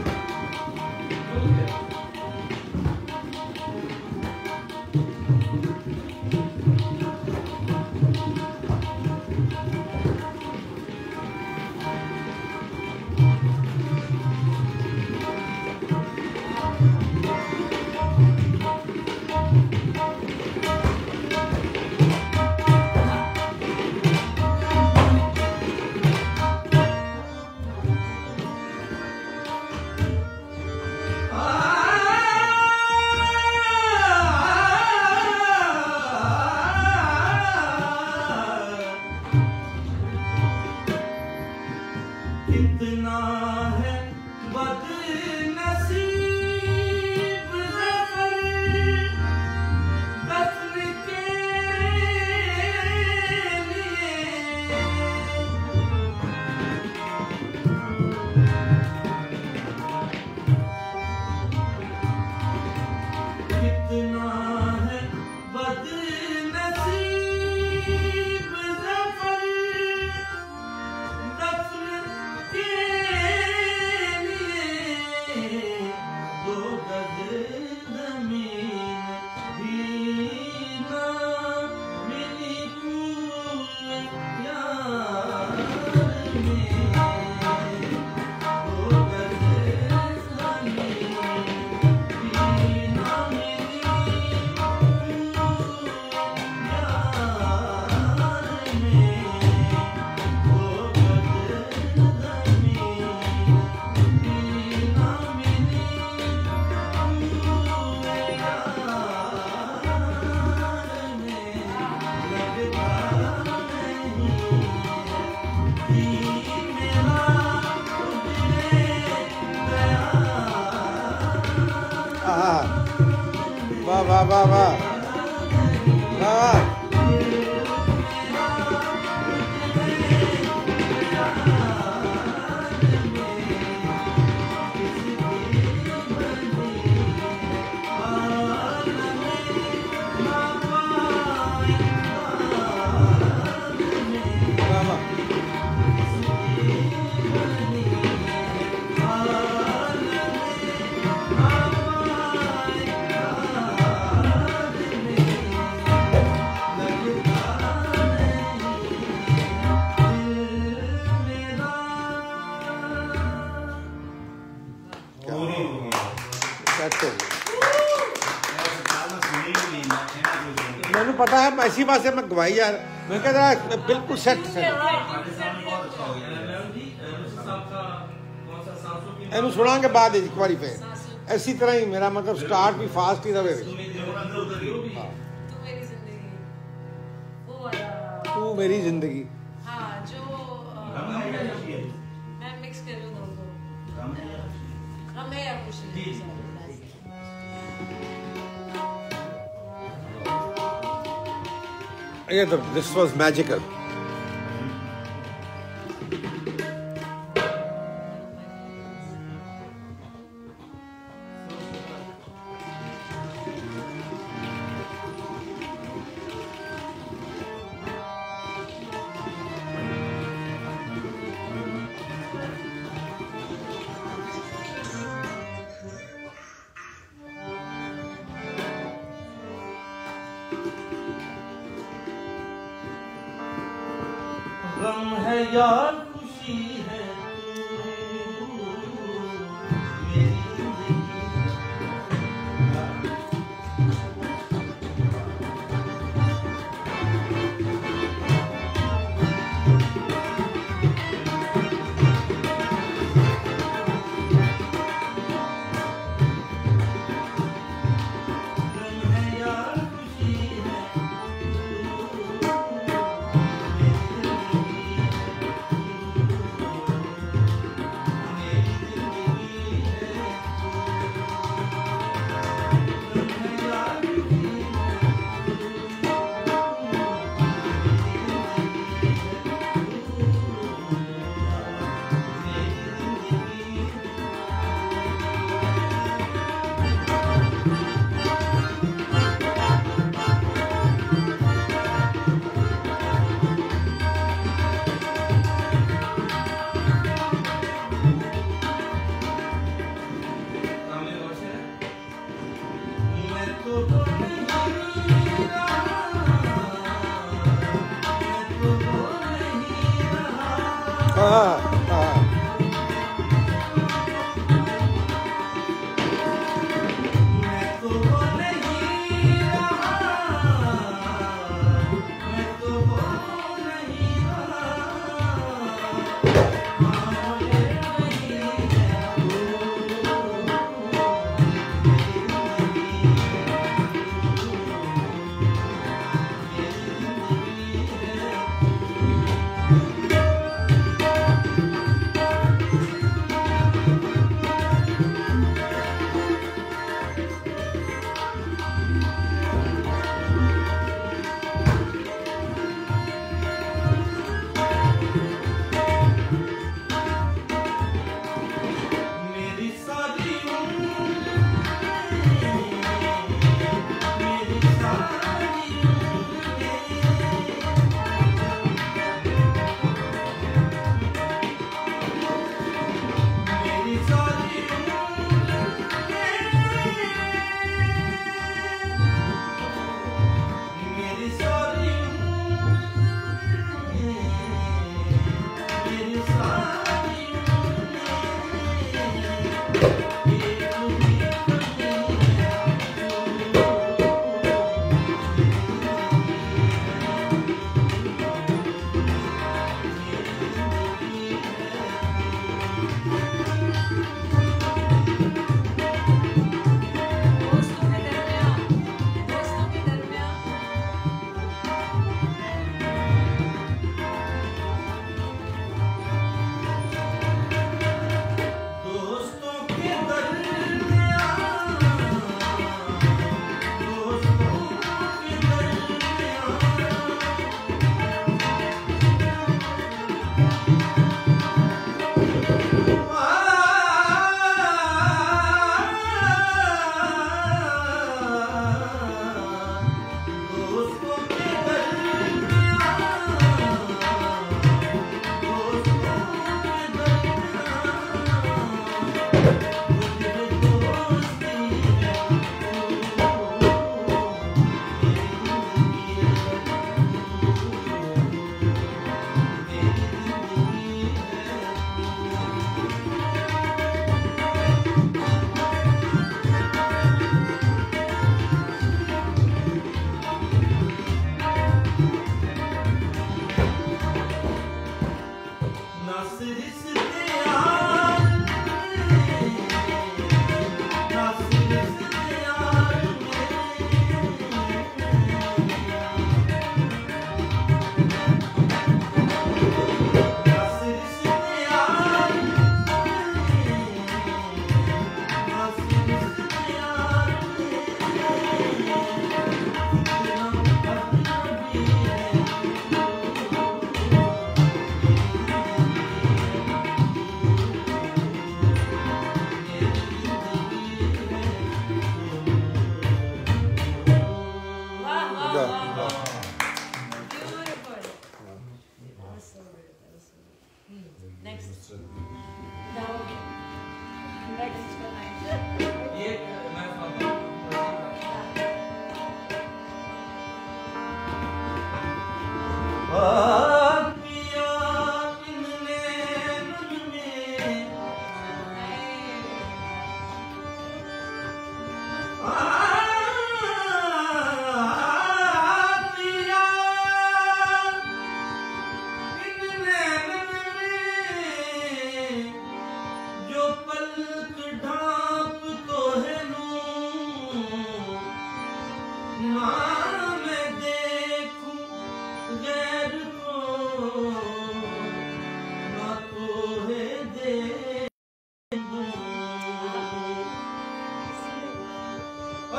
वाह वाह वाह वाह वाह। मैंने पता है ऐसी बात से मैं गवाई यार, मैं कह रहा बिल्कुल सेट सेट। ਇਹਨੂੰ ਸੁਣਾਂਗੇ ਬਾਅਦ ਵਿੱਚ ਇੱਕ ਵਾਰੀ ਫੇਰ ਇसी तरह ही मेरा मतलब स्टार्ट भी फास्ट ही रहे तू तू मेरी जिंदगी हाँ जो मैं मिक्स कर रही हूँ दोनों रमे या कुछ ये तो दिस वाज मैजिकल गम है यार खुशी है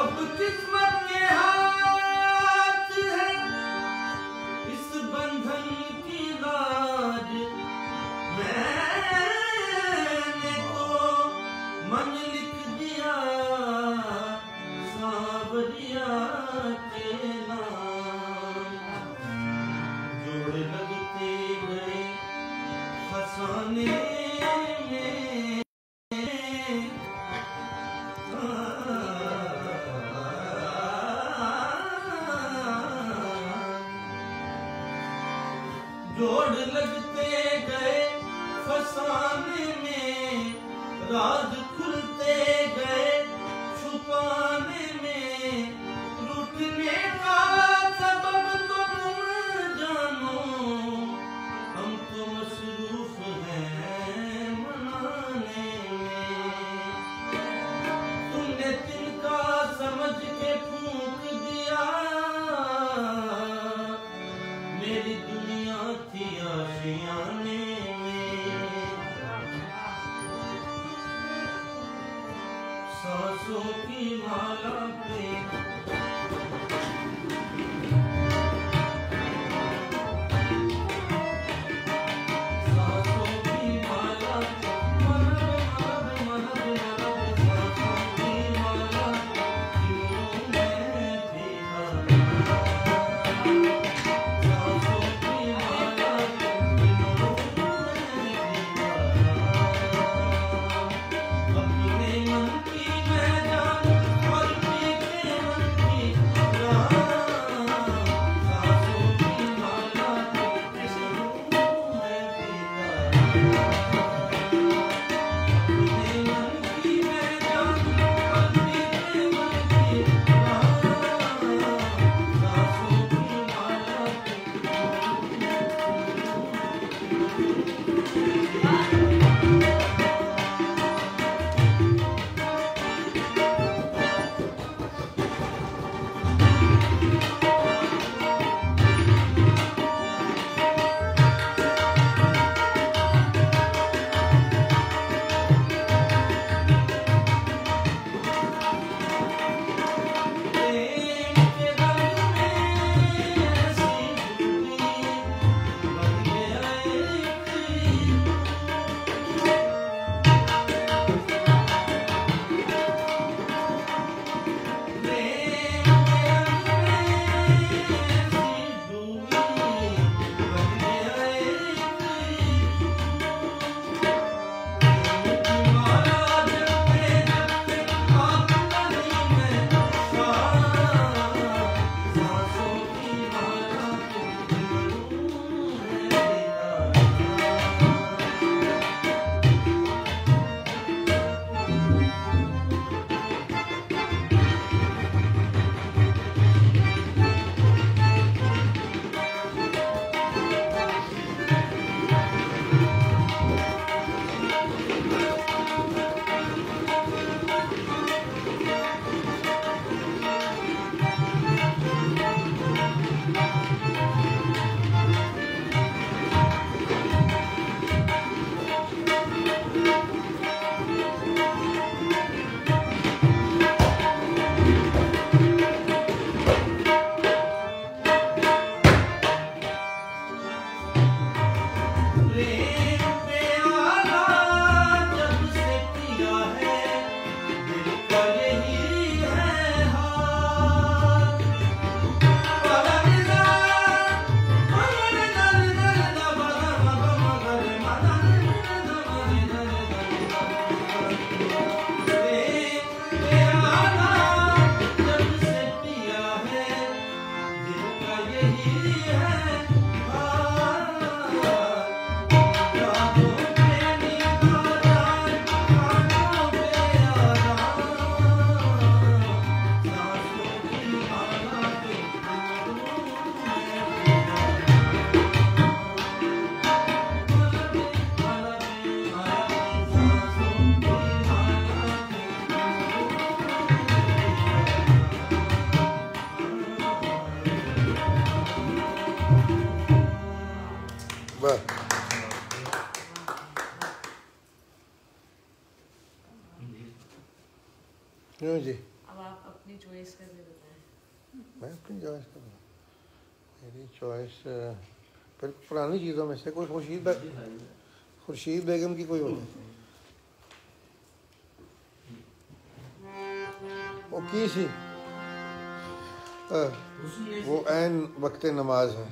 अब किस्मत के हाथ है इस बंधन की लाज, मैंने तो मन लिख दिया सांवरिया के नाम। जोड़ लगते गए फसाने में, जोड़ लगते गए फसाने में, राज खुलते गए छुपाने में, रूठने का सबब तो तुम जानो, हम तो मसरूफ हैं मनाने में। तुमने तिनका समझ के फूंक दिया, मेरी दुनिया थी आशियाने में। सांसों की माला पे सांसों की माला पे मनब मनब मनब मनब, सांसों की माला दिलों में भीगा, सांसों की माला दिलों में भीगा। अपने मन की मैं जानूं और पीछे मन की राह, सांसों की माला दिलों में भीगा। अपने मन की मैं जानूं और पीछे मन की राह, सांसों की माला प्रेम के रंग में ऐसी डूबी बन गया एक प्रेम के रंग में ऐसी डूबी बन गया एक माला जपते जपते आपका नहीं मैं सांसों की माला दिलों में प्रेम पे आला जब से किया है, दिल का यही है हाल। परनिदा परनिदा निदा बदा मगर मदा निदा प्रेम पे आला जब से किया है, दिल का यही है हाल। यादों पे निगाह कानों पे आराम, सांसों की माला पे वाह। क्यों जी? अब आप अपनी चॉइस करके बताएं। मैं अपनी चॉइस करूँ, मेरी चॉइस फिर पुरानी चीज़ों में से कोई खुर्शीद बेगम की कोई हो, वो की सी वो ऐन वक्त नमाज है।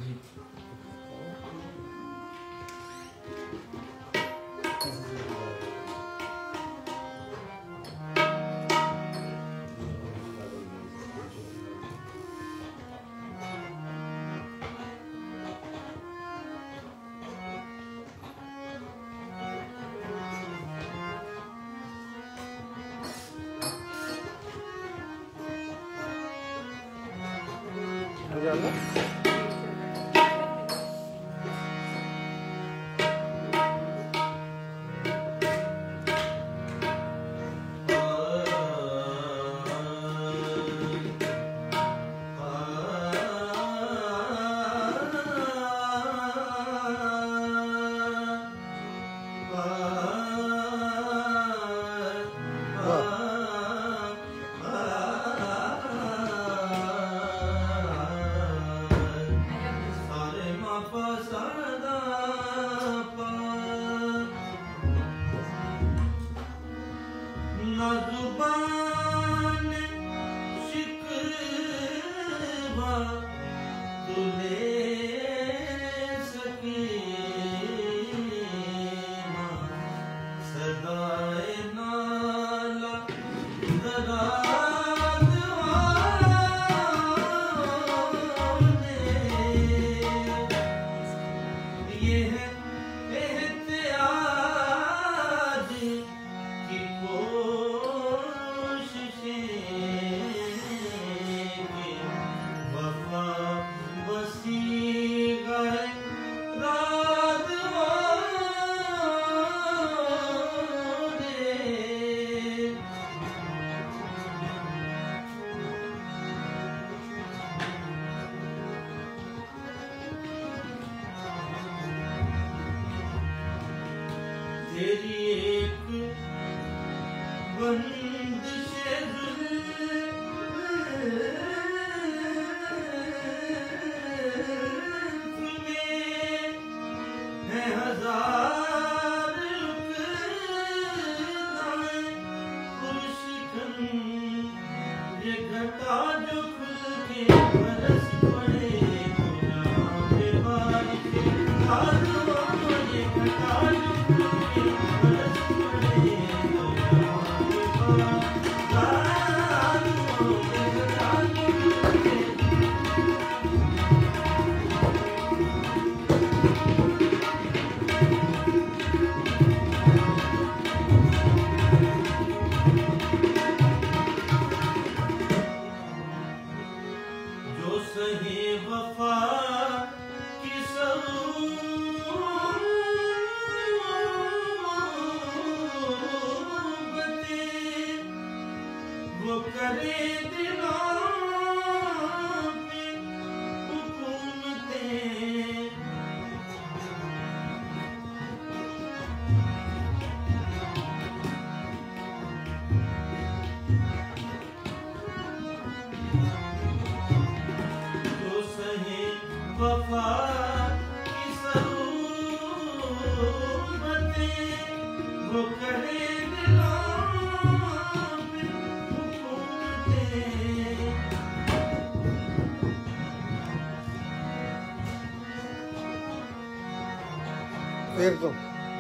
फिर तो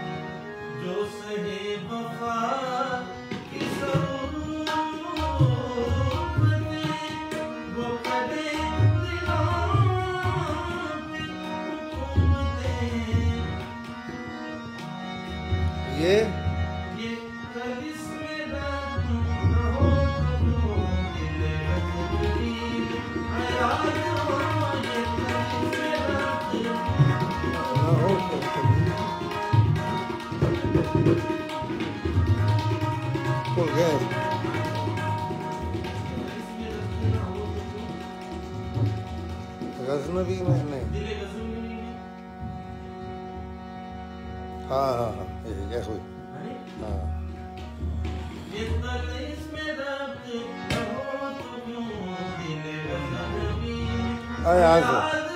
जो सहे वफा की सोबत वो करे ये गजनवी में नहीं, हाँ हाँ हाँ ये हुई, हाँ अयाज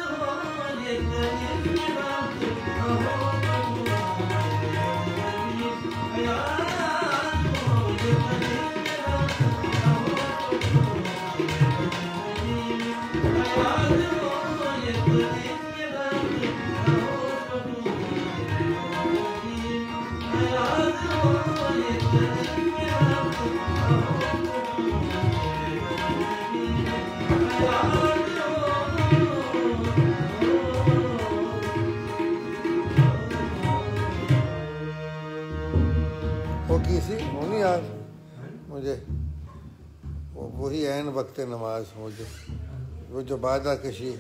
किसी होनी यार मुझे वही ऐन वक्त नमाज हो जो वो जो बादा कशी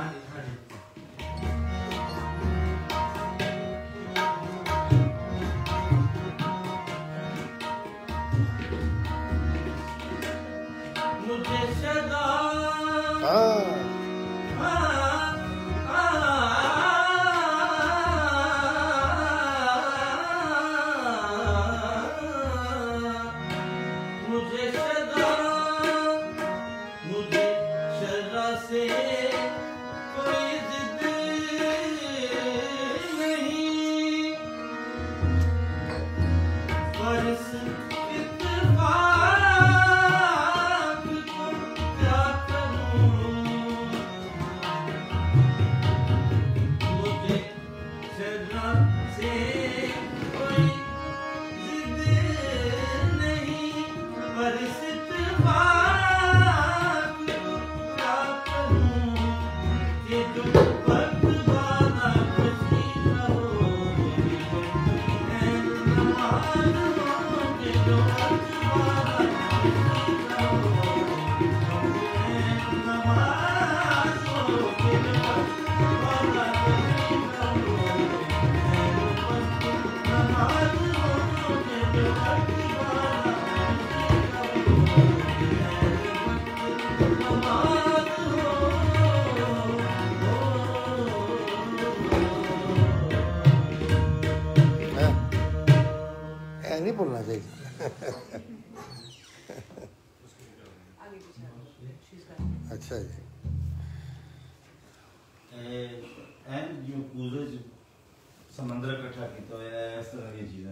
नहीं बोलना चाहिए अच्छा जी एंड जो पूरे समंदर इकट्ठा किया है इस तरह की चीज़